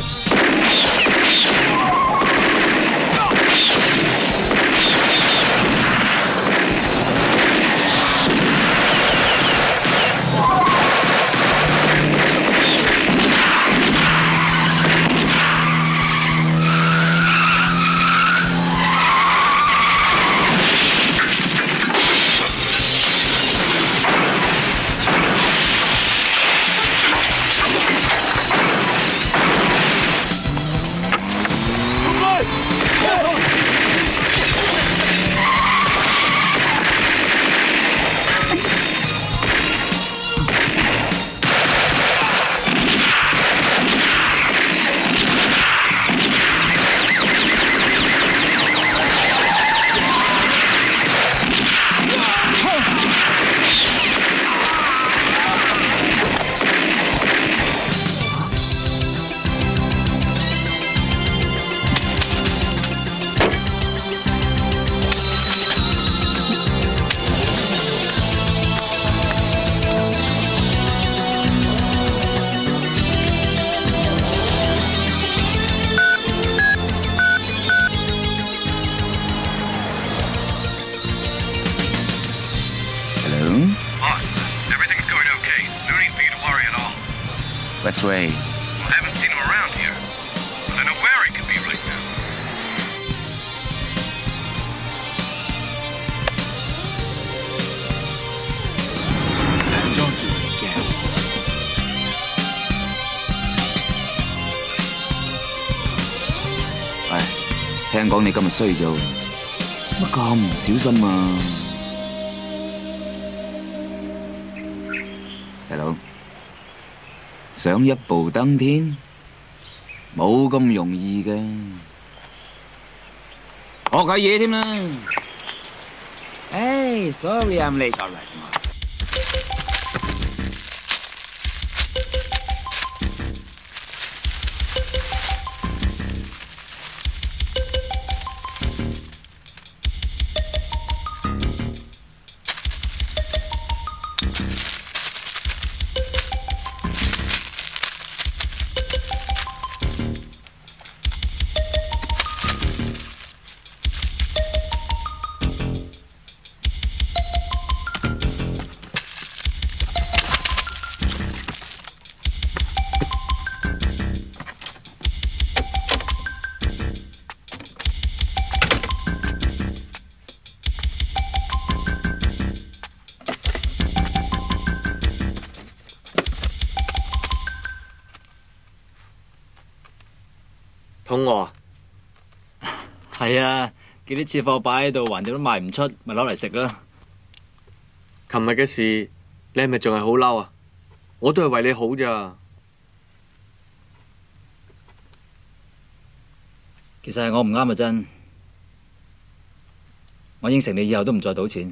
West Way. I haven't seen him around here. I don't know where he could be right now. Don't do it again. 喂，聽講你今日衰咗，乜咁唔小心啊？細佬。想一步登天，冇咁容易嘅，學下嘢添啦。唉 ，sorry I'm late already。 肚餓啊？ 係啊，見啲次貨擺喺度，橫掂都賣唔出，咪攞嚟食啦。 琴日嘅事，你係咪仲係好嬲啊？我都係為你好咋。 其實係我唔啱啊，真。我應承你以後都唔再賭錢。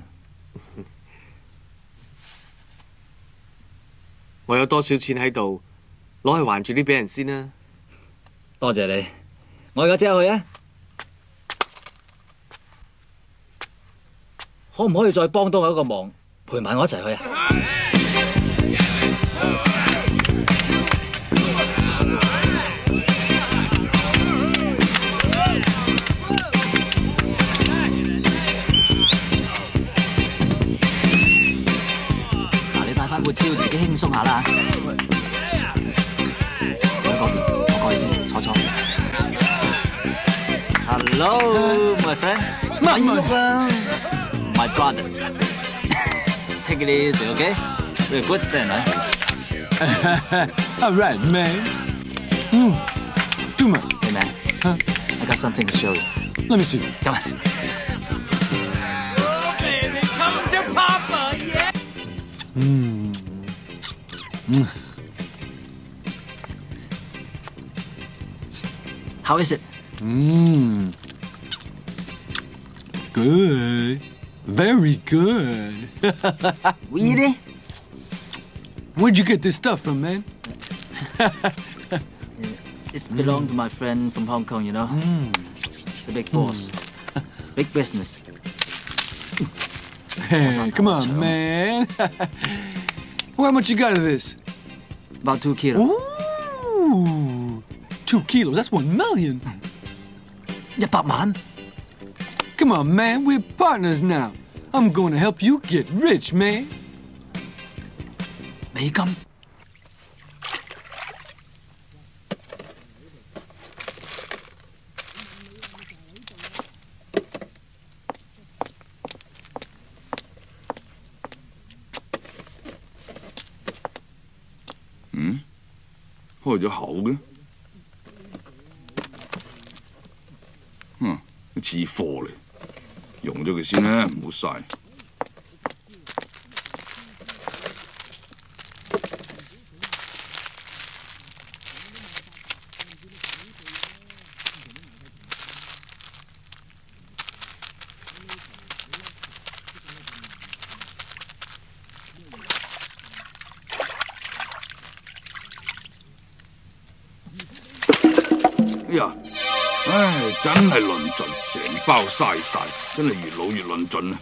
我有多少錢喺度，攞去還住啲俾人先啦。 多謝你，我而家即刻去啊！可唔可以再幫多我一個忙，陪埋我一齊去啊？ 活超，自己輕鬆下啦。我喺嗰邊，我過去先，坐坐。Hello, my friend. 咪喐啊 ，my brother. Take it easy, okay? We're good friend, right? All right, man. Hmm. Come on. Hey, man. Huh? I got something to show you. Let me see. Come on. Oh, baby, come to Papa, yeah. Hmm. Mm. How is it? Mmm. Good. Very good. Really? Where'd you get this stuff from, man? It's belonged to my friend from Hong Kong, you know? Mm. The big boss. Big business. Hey, come on, man. Well, how much you got of this? About two kilos. Ooh. Two kilos, that's one million. Một百萬? Come on, man, we're partners now. I'm going to help you get rich, man. 美金? Ừ? 開咗口嘅？嗯，似貨嚟，用咗佢先啦，唔好嘥。哎呀，唉，真係論盡，成包嘥晒，真係越老越論盡啊！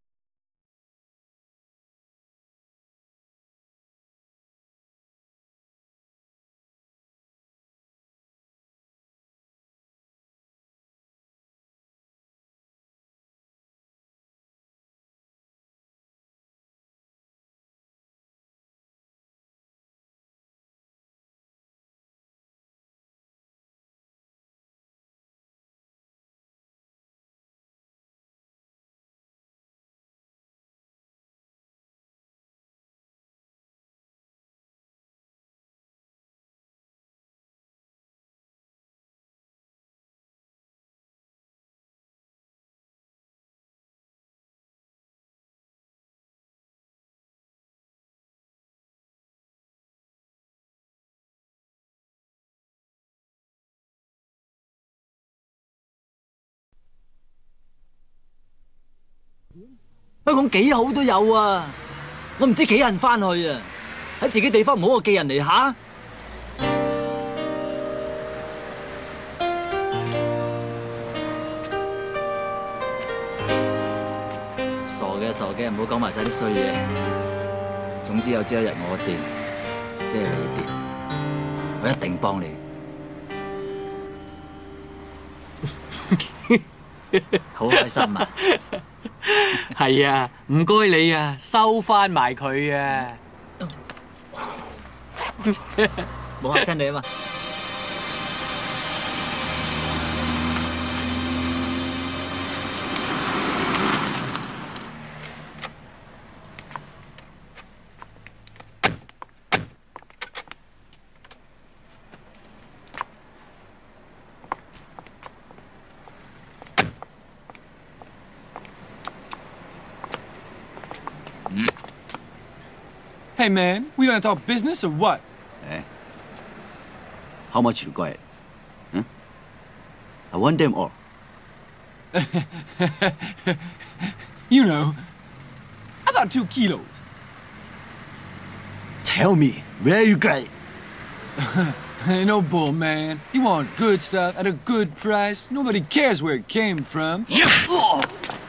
香港幾好都有啊，我唔知幾人翻去啊，喺自己地方唔好我寄人嚟吓。傻嘅傻嘅，唔好講埋晒啲衰嘢。總之有朝一日我掂，即係你掂，我一定幫你。好開心啊！ 係啊，唔該你啊，收翻埋佢啊！ 冇嚇親你啊嘛！ Hey, man, we gonna talk business or what? Eh? How much you got? Huh? I want them all. You know, about two kilos. Tell me, where you got it? Hey, no bull, man. You want good stuff at a good price. Nobody cares where it came from. Oh.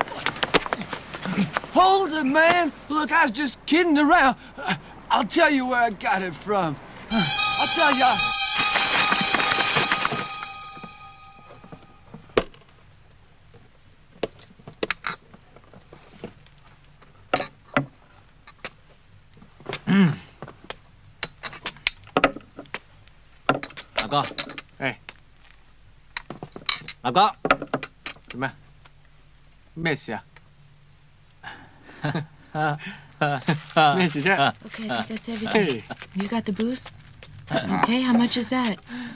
Hold it, man. Look, I was just kidding around. I'll tell you where I got it from. I'll tell ya. Mm. 哥， 誒， 立哥， 做咩？咩事啊？咩事啫 Okay, I think that's everything. You got the booze? Okay, how much is that?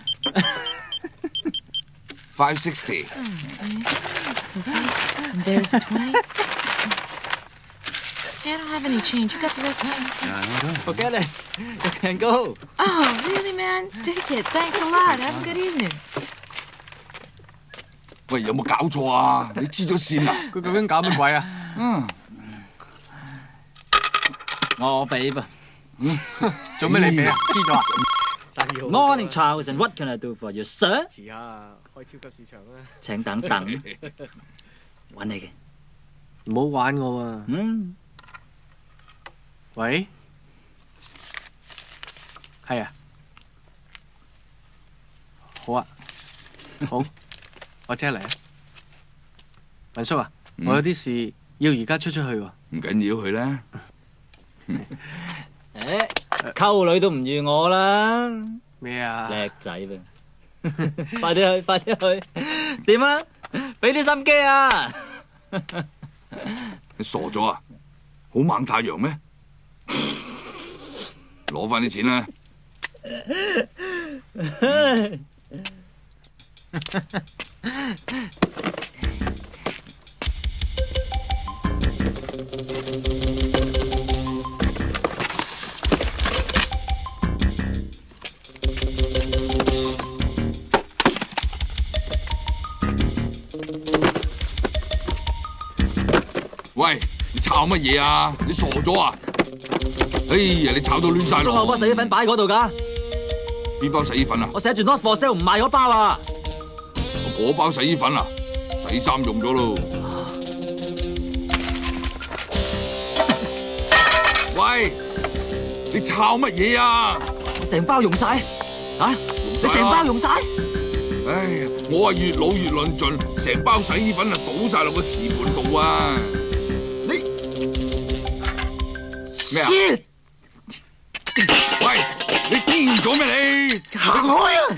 Five sixty. Okay, and there's a twenty. Yeah, I don't have any change. You got the rest, huh? Forget it. You can go. Oh, really, man? Take it. Thanks a lot. Have a good evening. 喂，有冇搞錯啊？你黐咗線啊？ 佢究竟搞乜鬼啊？ 嗯， 我俾噃。 做咩你俾啊？黐咗啊 ？Morning, Charles, and what can I do for you, sir？ 遲下開超級市場啦。 請等等，揾你嘅。 唔好玩我啊！ 嗯。 喂，係啊，好啊，好，我即刻嚟啊！文叔啊， 嗯、 我有啲事要而家出出去喎。 唔緊要，去啦。 誒，溝女都唔預我啦。 咩啊？ 叻仔噃！快啲去，快啲去！點啊？俾啲心機啊！ 你傻咗啊？好猛太陽咩？攞翻啲錢啦！喂，你炒乜嘢啊？你傻咗啊？哎呀，你炒到亂晒送我包洗衣粉擺喺嗰度㗎。 邊包洗衣粉啊？ 我寫住 not for sale 唔賣嗰包啊。 嗰包洗衣粉啊，洗衫用咗咯。喂，你炒乜嘢啊？ 你成包用晒啊？你成包用晒？ 唉呀，我係越老越論盡，成包洗衣粉啊倒晒落個瓷盤度啊！你咩啊？喂，你癲咗咩你？行開啊！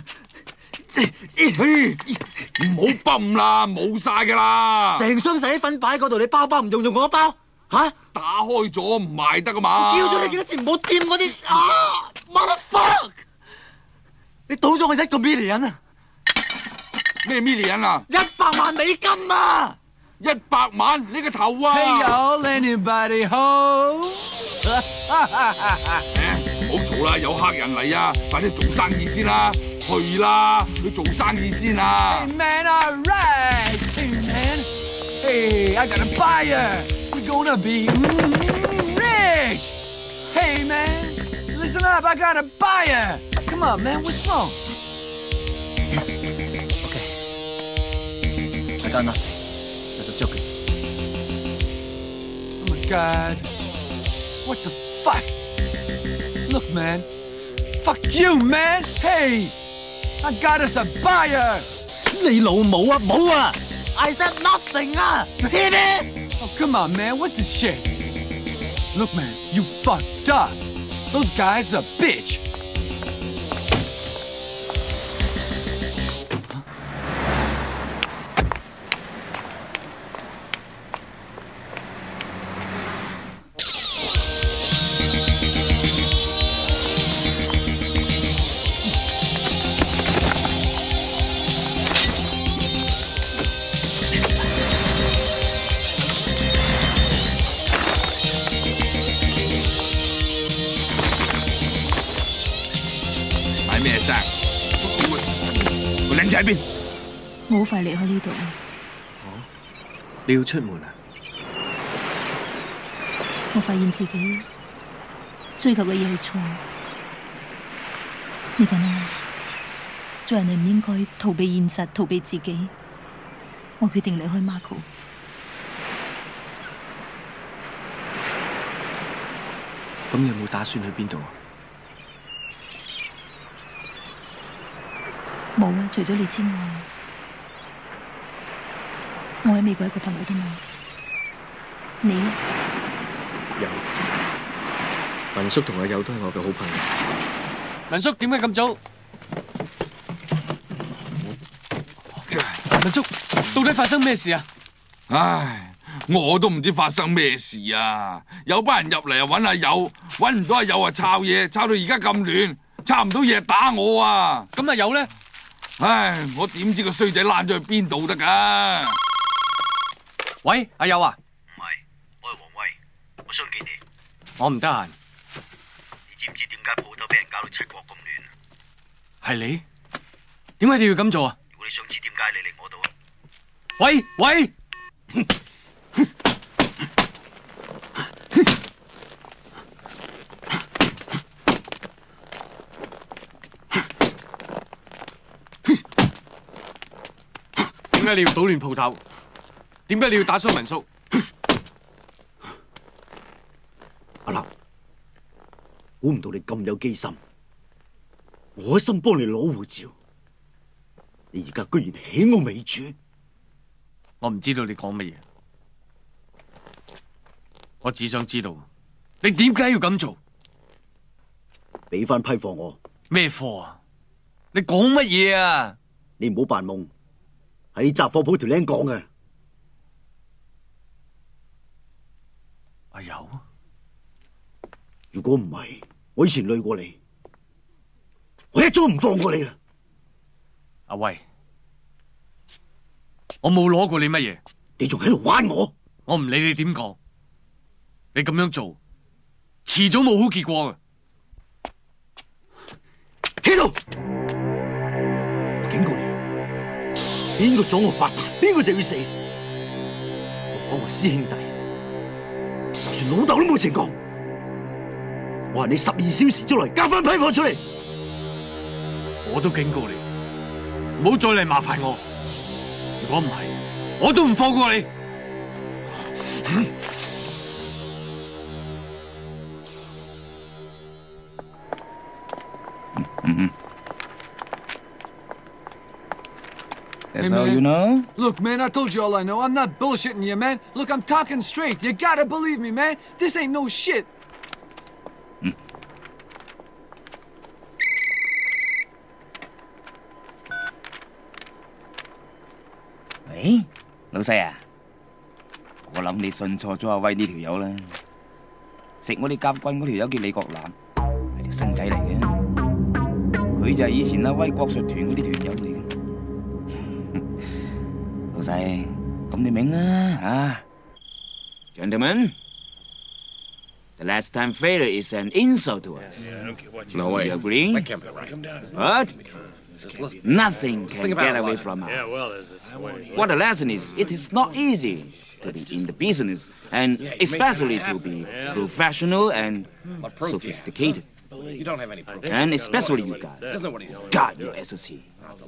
唔好泵啦，冇晒噶啦！ 成箱洗衣粉擺喺嗰度，你包包唔用用我包吓？ 打開咗唔賣得噶嘛？ 我叫咗你幾多次唔好掂嗰啲啊 ！Motherfuck！ 你賭咗我一個 million 啊！ 咩 million 啊？ 一百萬美金啊！ 一百萬？你個頭啊 ！Hey y'all, anybody home？ 唔好嘈啦，有客人嚟啊！快啲做生意先啦，去啦，去做生意先啊 ！Hey man, all right. Hey man, hey, I got a buyer. We're gonna be mm, rich. Hey man, listen up, I got a buyer. Come on, man, what's wrong? Okay, I got nothing. Just a joke. Oh my God, what the fuck? Look, man. Fuck you, man. Hey, I got us a buyer. 你老母啊，冇啊 ！I said nothing 啊 ！You hear me? Oh, come on, man. What's this shit? Look, man, you fucked up. Those guys are bitch. 靚仔喺邊？ 我好快離開呢度。 你要出門啊？ 我發現自己追求嘅嘢係錯。你講得啱，做人你唔應該逃避現實，逃避自己。我決定離開 Marco。 咁有冇打算去邊度啊？ 冇啊，除咗你之外，我喺美國一個朋友都冇。你呢？ 有，文叔同阿友都係我嘅好朋友。文叔點解咁早？ 文叔，到底發生咩事啊？ 唉，我都唔知發生咩事啊！有班人入嚟啊，揾阿友，揾唔到阿友啊，抄嘢，抄到而家咁亂，抄唔到嘢打我啊！ 咁阿友咧？ 唉，我點知個衰仔躝咗去邊度得噶？ 喂，阿友啊？ 唔係，我係黃威，我想見你。 我唔得閒。 你知唔知點解鋪頭俾人搞到七國咁亂啊？ 係你？點解你要咁做啊？ 如果你想知點解，你嚟我度啊！ 喂喂！點解你要搗亂鋪頭？點解你要打傷文叔？ 阿立，估唔到你咁有機心，我一心幫你攞護照，你而家居然起我尾主！ 我唔知道你講乜嘢，我只想知道你點解要咁做？ 俾翻批貨我。 咩貨啊？你講乜嘢啊？ 你唔好扮懵，係雜貨鋪條僆講嘅。 阿友， 如果唔係，我以前累過你，我一早唔放過你啊！ 阿威，我冇攞過你乜嘢， 你仲喺度玩我？ 我唔理你點講，你咁樣做，遲早冇好結果嘅。 喺度，我警告你，邊個阻我發達，邊個就要死。我講話師兄弟。就算老豆都冇情講，我話你十二小時之內交翻批貨出嚟。 我都警告你，唔好再嚟麻煩我。如果唔係，我都唔放過你。 嗯 That's all you know? Look, man, I told you all I know. I'm not bullshitting you, man. Look, I'm talking straight. You gotta believe me, man. This ain't no shit. 喂，老細啊，我諗你信錯咗阿威呢條友啦。食我哋甲軍嗰條友叫李國南，係條新仔嚟嘅。佢就係以前阿威國術團嗰啲團友嚟嘅。老細，咁你明啦啊 ？Gentlemen, the last time failure is an insult to us. No way. You agree? That can't be right. What? Nothing can get away from us. What the lesson is, it is not easy to be in the business, and especially to be professional and sophisticated. You don't have any proof. And especially you guys. That's not what he said. God, you associate.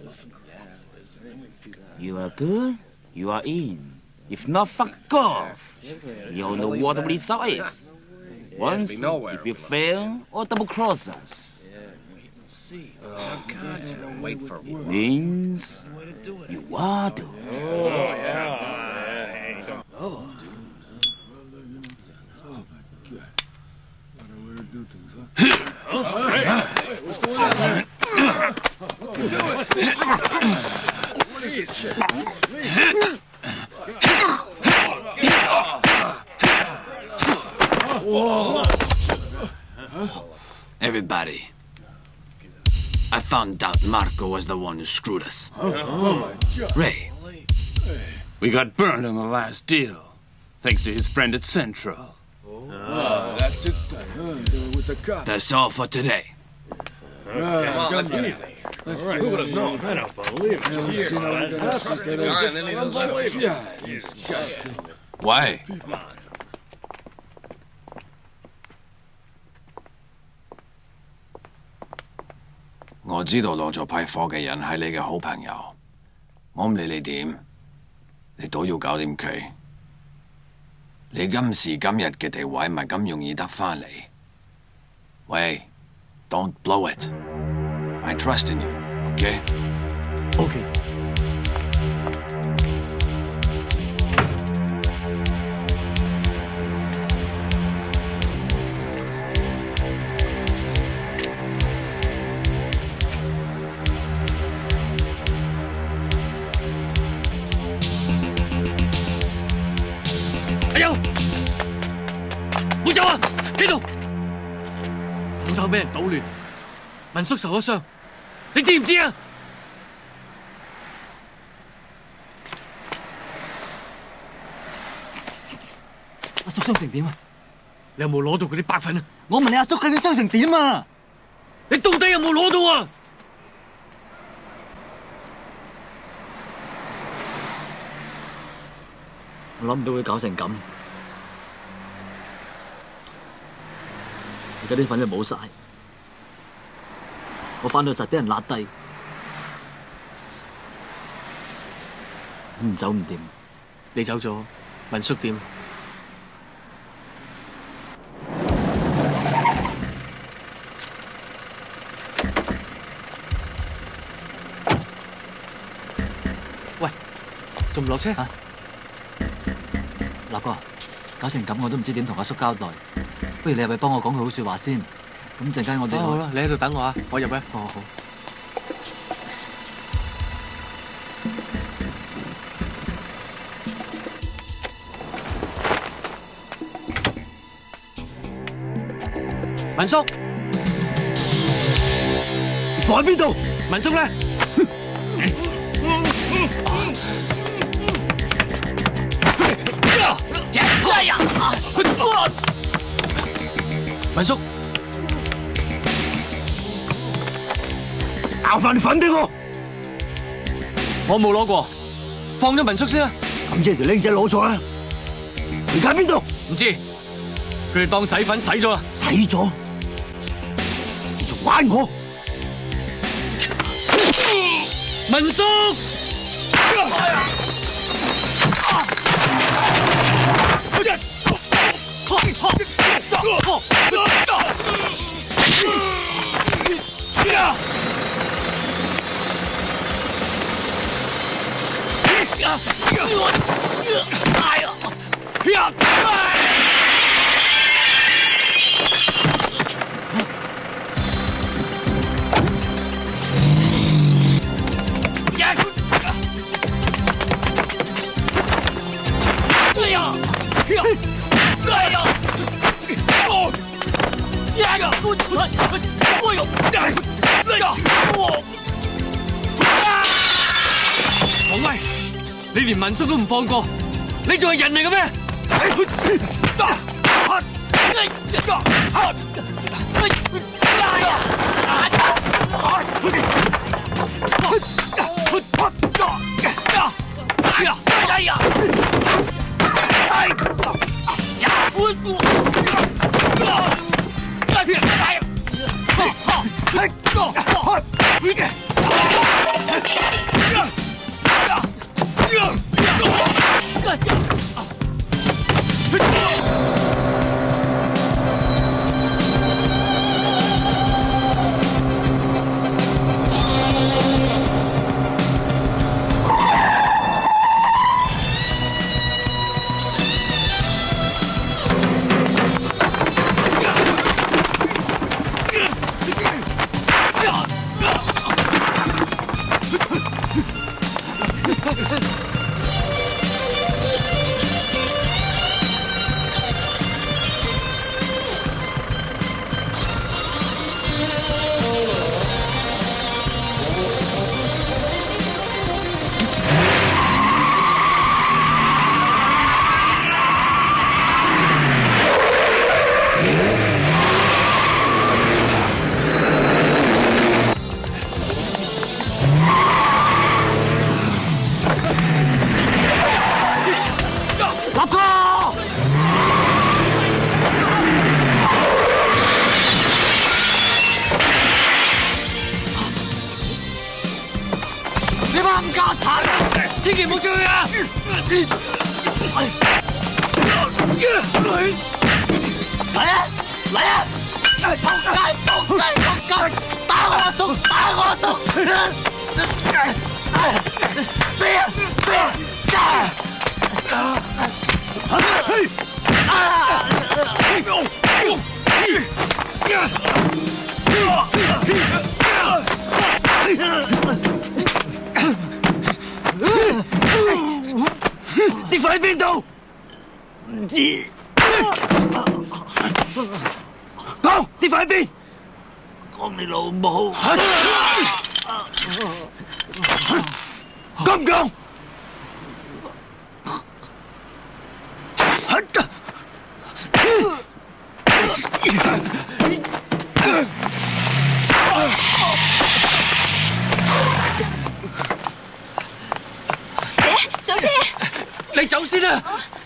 You are good, you are in. If not, fuck off. You all know what the result is. Once, if you fail or double cross us, Oh, God. Wait for me. means you are doomed. Oh, yeah. Oh. What's going on? What's he doing? What is this shit? Whoa. Everybody, I found out Marco was the one who screwed us. Oh, oh my God. Ray, we got burned on the last deal, thanks to his friend at Central. Oh, that's it then, huh? With the cops. That's all for today. Right, Come on, let's go. get it. Let's All right, get who would it. have known? I don't believe it. Never Here, seen man. anyone that That's assist that fucking is guy, and then he does that. unbelievable. Yeah, disgusting. Why? Come on. 我知道攞咗批貨嘅人係你嘅好朋友，我唔理你點，你都要搞掂佢。你今時今日嘅地位唔係咁容易得返嚟。喂 ，Don't blow it. I trust in you, okay? OK。 好走啊！呢度鋪頭俾人搗亂，文叔受咗傷，你知唔知啊？ 阿叔傷成點啊？ 你有冇攞到嗰啲白粉啊？ 我問你阿叔佢哋傷成點啊？ 你到底有冇攞到啊？ 我諗唔到會搞成咁，而家啲粉就冇晒，我翻到實俾人揦低，唔走唔掂。 你走咗，文叔點？喂，仲唔落車？ 啊立哥，搞成咁我都唔知點同阿叔交代，不如你入去幫我講句好說話先。咁陣間我哋好啦，你喺度等我啊，我入去。 好好。 文叔， 放喺邊度？ 文叔咧？哎呀！文叔， 咬翻啲粉俾我。 我冇攞過，放咗文叔先啊。 咁即係條僆仔攞咗啦。而家邊度？ 唔知，佢哋當洗粉洗咗啦。 洗咗？你仲玩我？ 文叔！王威，你連文叔都唔放過，你仲係人嚟嘅咩？千祈唔好出去啊！ 嚟啊！嚟啊！仆街！仆街！仆街！打我阿叔！打我阿叔！死啊！死啊！啲粉喺邊度？唔知。 講，你快喺邊？講你老母！講唔講？ 上車！ 你走先啦！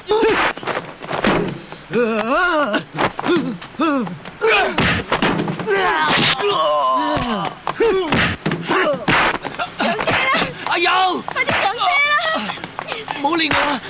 上車啦！ 阿友， 快啲上車啦！ 唔好理我啊！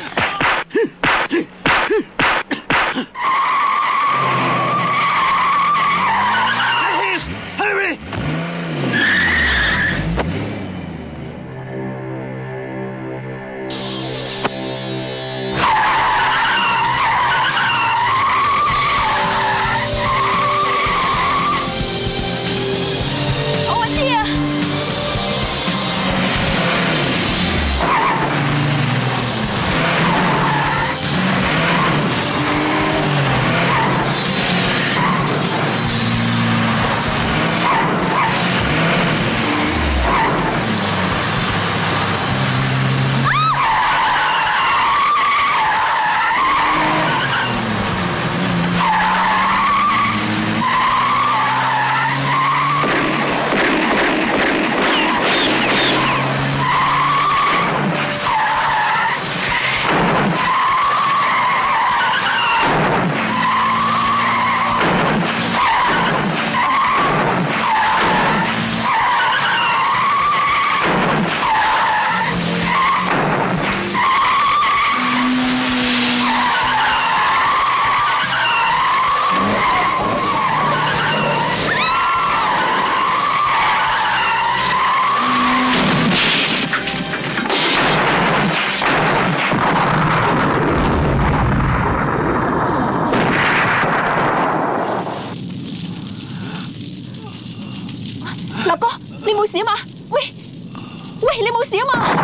立哥，你冇事啊嘛？喂喂，你冇事啊嘛？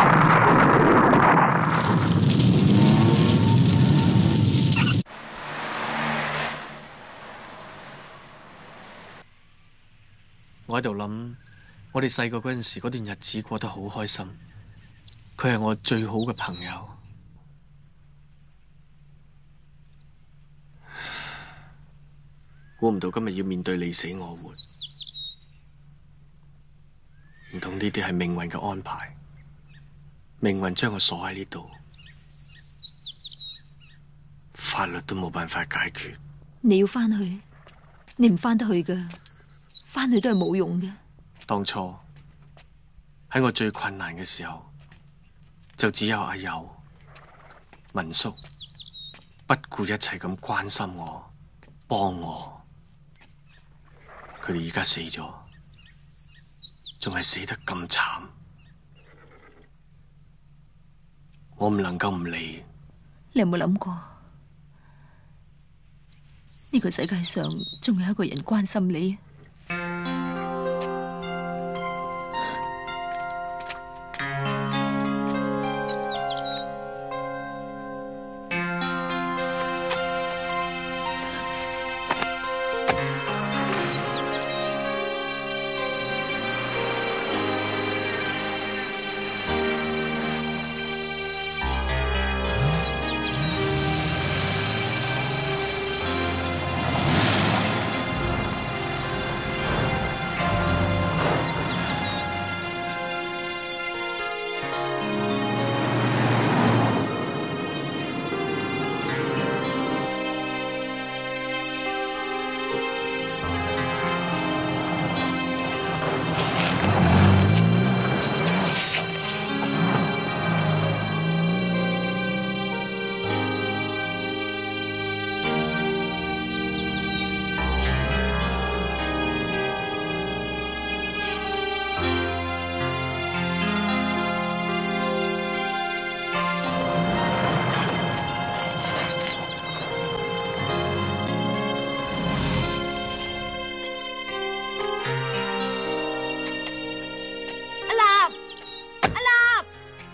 我喺度諗，我哋細個嗰陣時嗰段日子過得好開心。佢係我最好嘅朋友。估唔到今日要面對你死我活。 唔通呢啲係命運嘅安排？命運將我鎖喺呢度，法律都冇辦法解決。 你要翻去，你唔翻得去噶，翻去都係冇用嘅。 當初喺我最困難嘅時候，就只有阿友、文叔不顧一切咁關心我、幫我。佢哋而家死咗。 仲係死得咁慘，我唔能夠唔理。 你有冇諗過，呢個世界上仲有一個人關心你？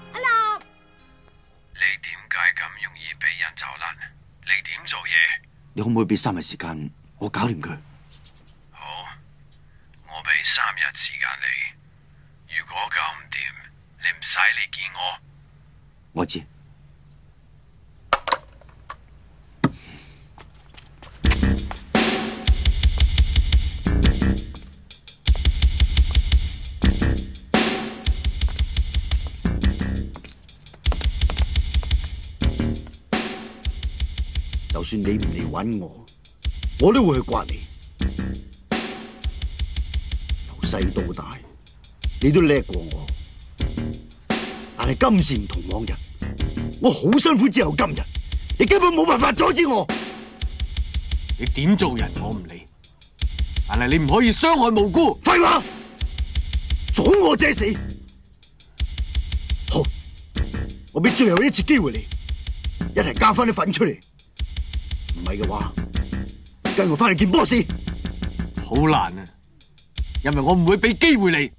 咁容易俾人走甩，你點做嘢？ 你可唔可以俾三日時間我搞掂佢？ 好，我俾三日時間你。如果搞唔掂，你唔使嚟見我。 我知。就算你唔嚟搵我，我都會去刮你。由細到大，你都叻過我，但係今時唔同往日，我好辛苦之後今日，你根本冇辦法阻止我。 你點做人我唔理，但係你唔可以傷害無辜。 廢話，阻我者死。好，我俾最後一次機會你，一係交翻啲粉出嚟。唔係嘅話，跟我翻嚟見 boss。 好難啊，因為我唔會俾機會你。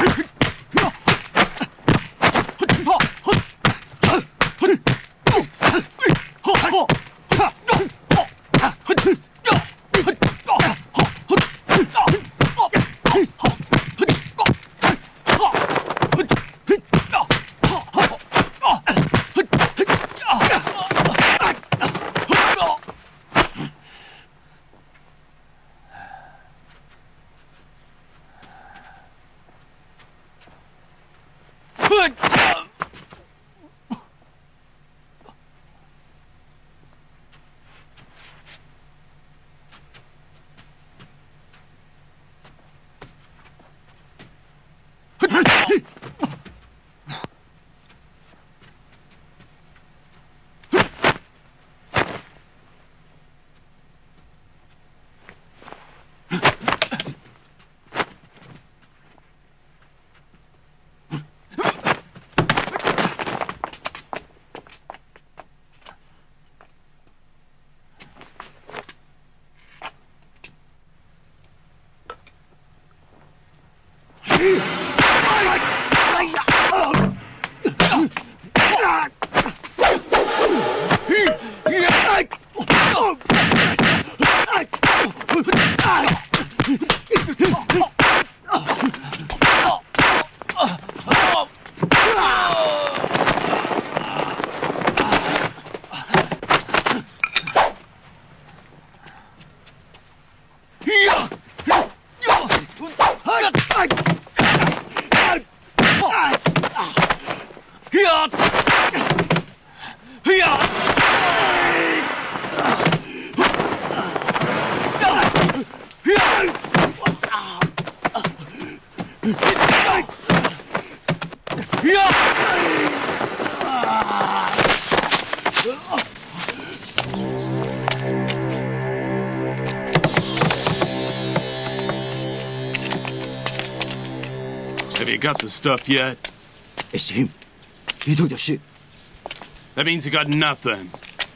Have you got the stuff yet? It's him. He took your shit. That means you got nothing.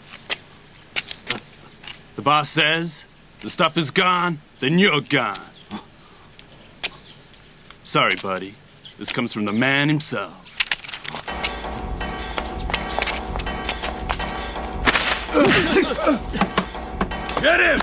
The boss says the stuff is gone, then you're gone. Sorry, buddy. This comes from the man himself. Get him!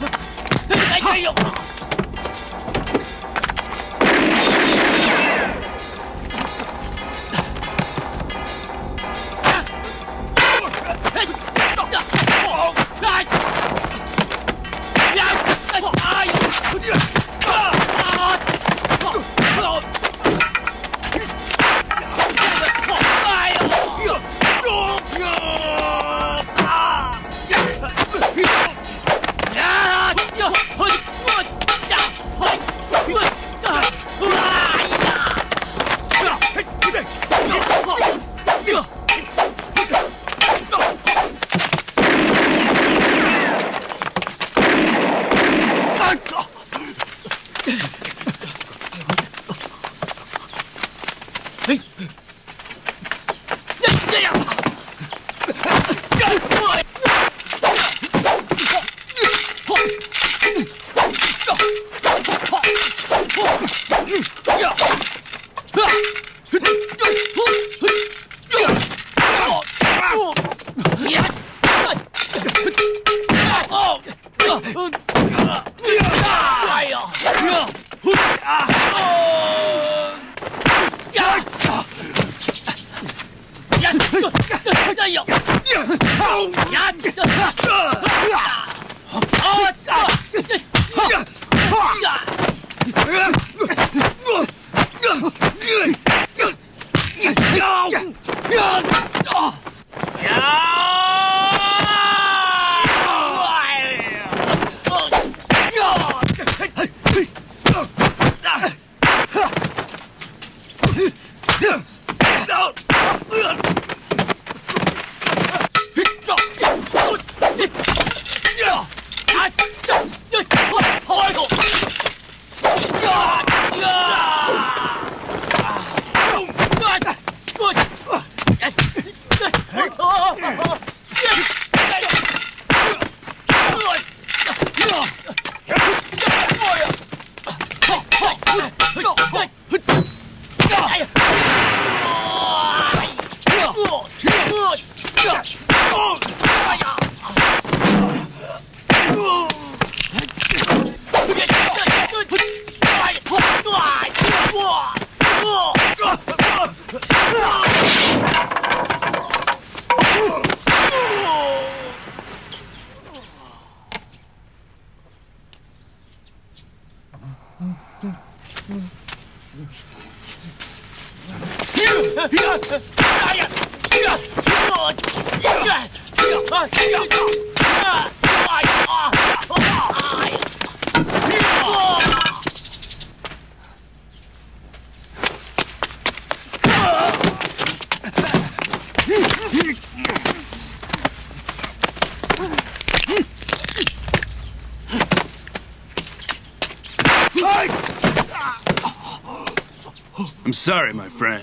I'm sorry, my friend.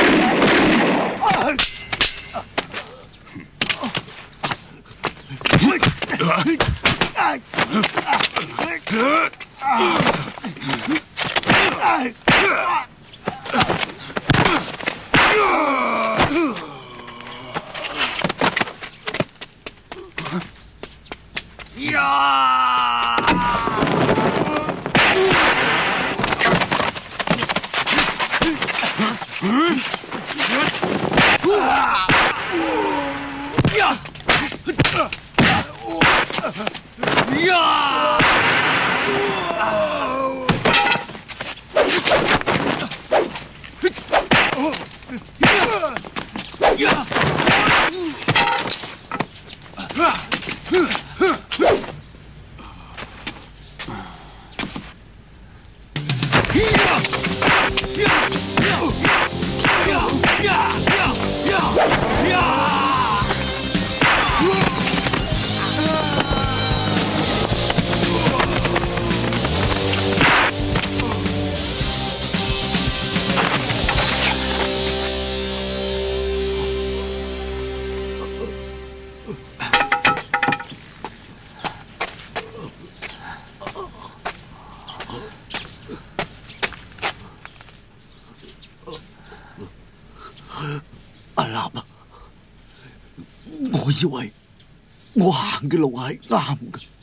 阿立啊，我以為我行嘅路係啱嘅。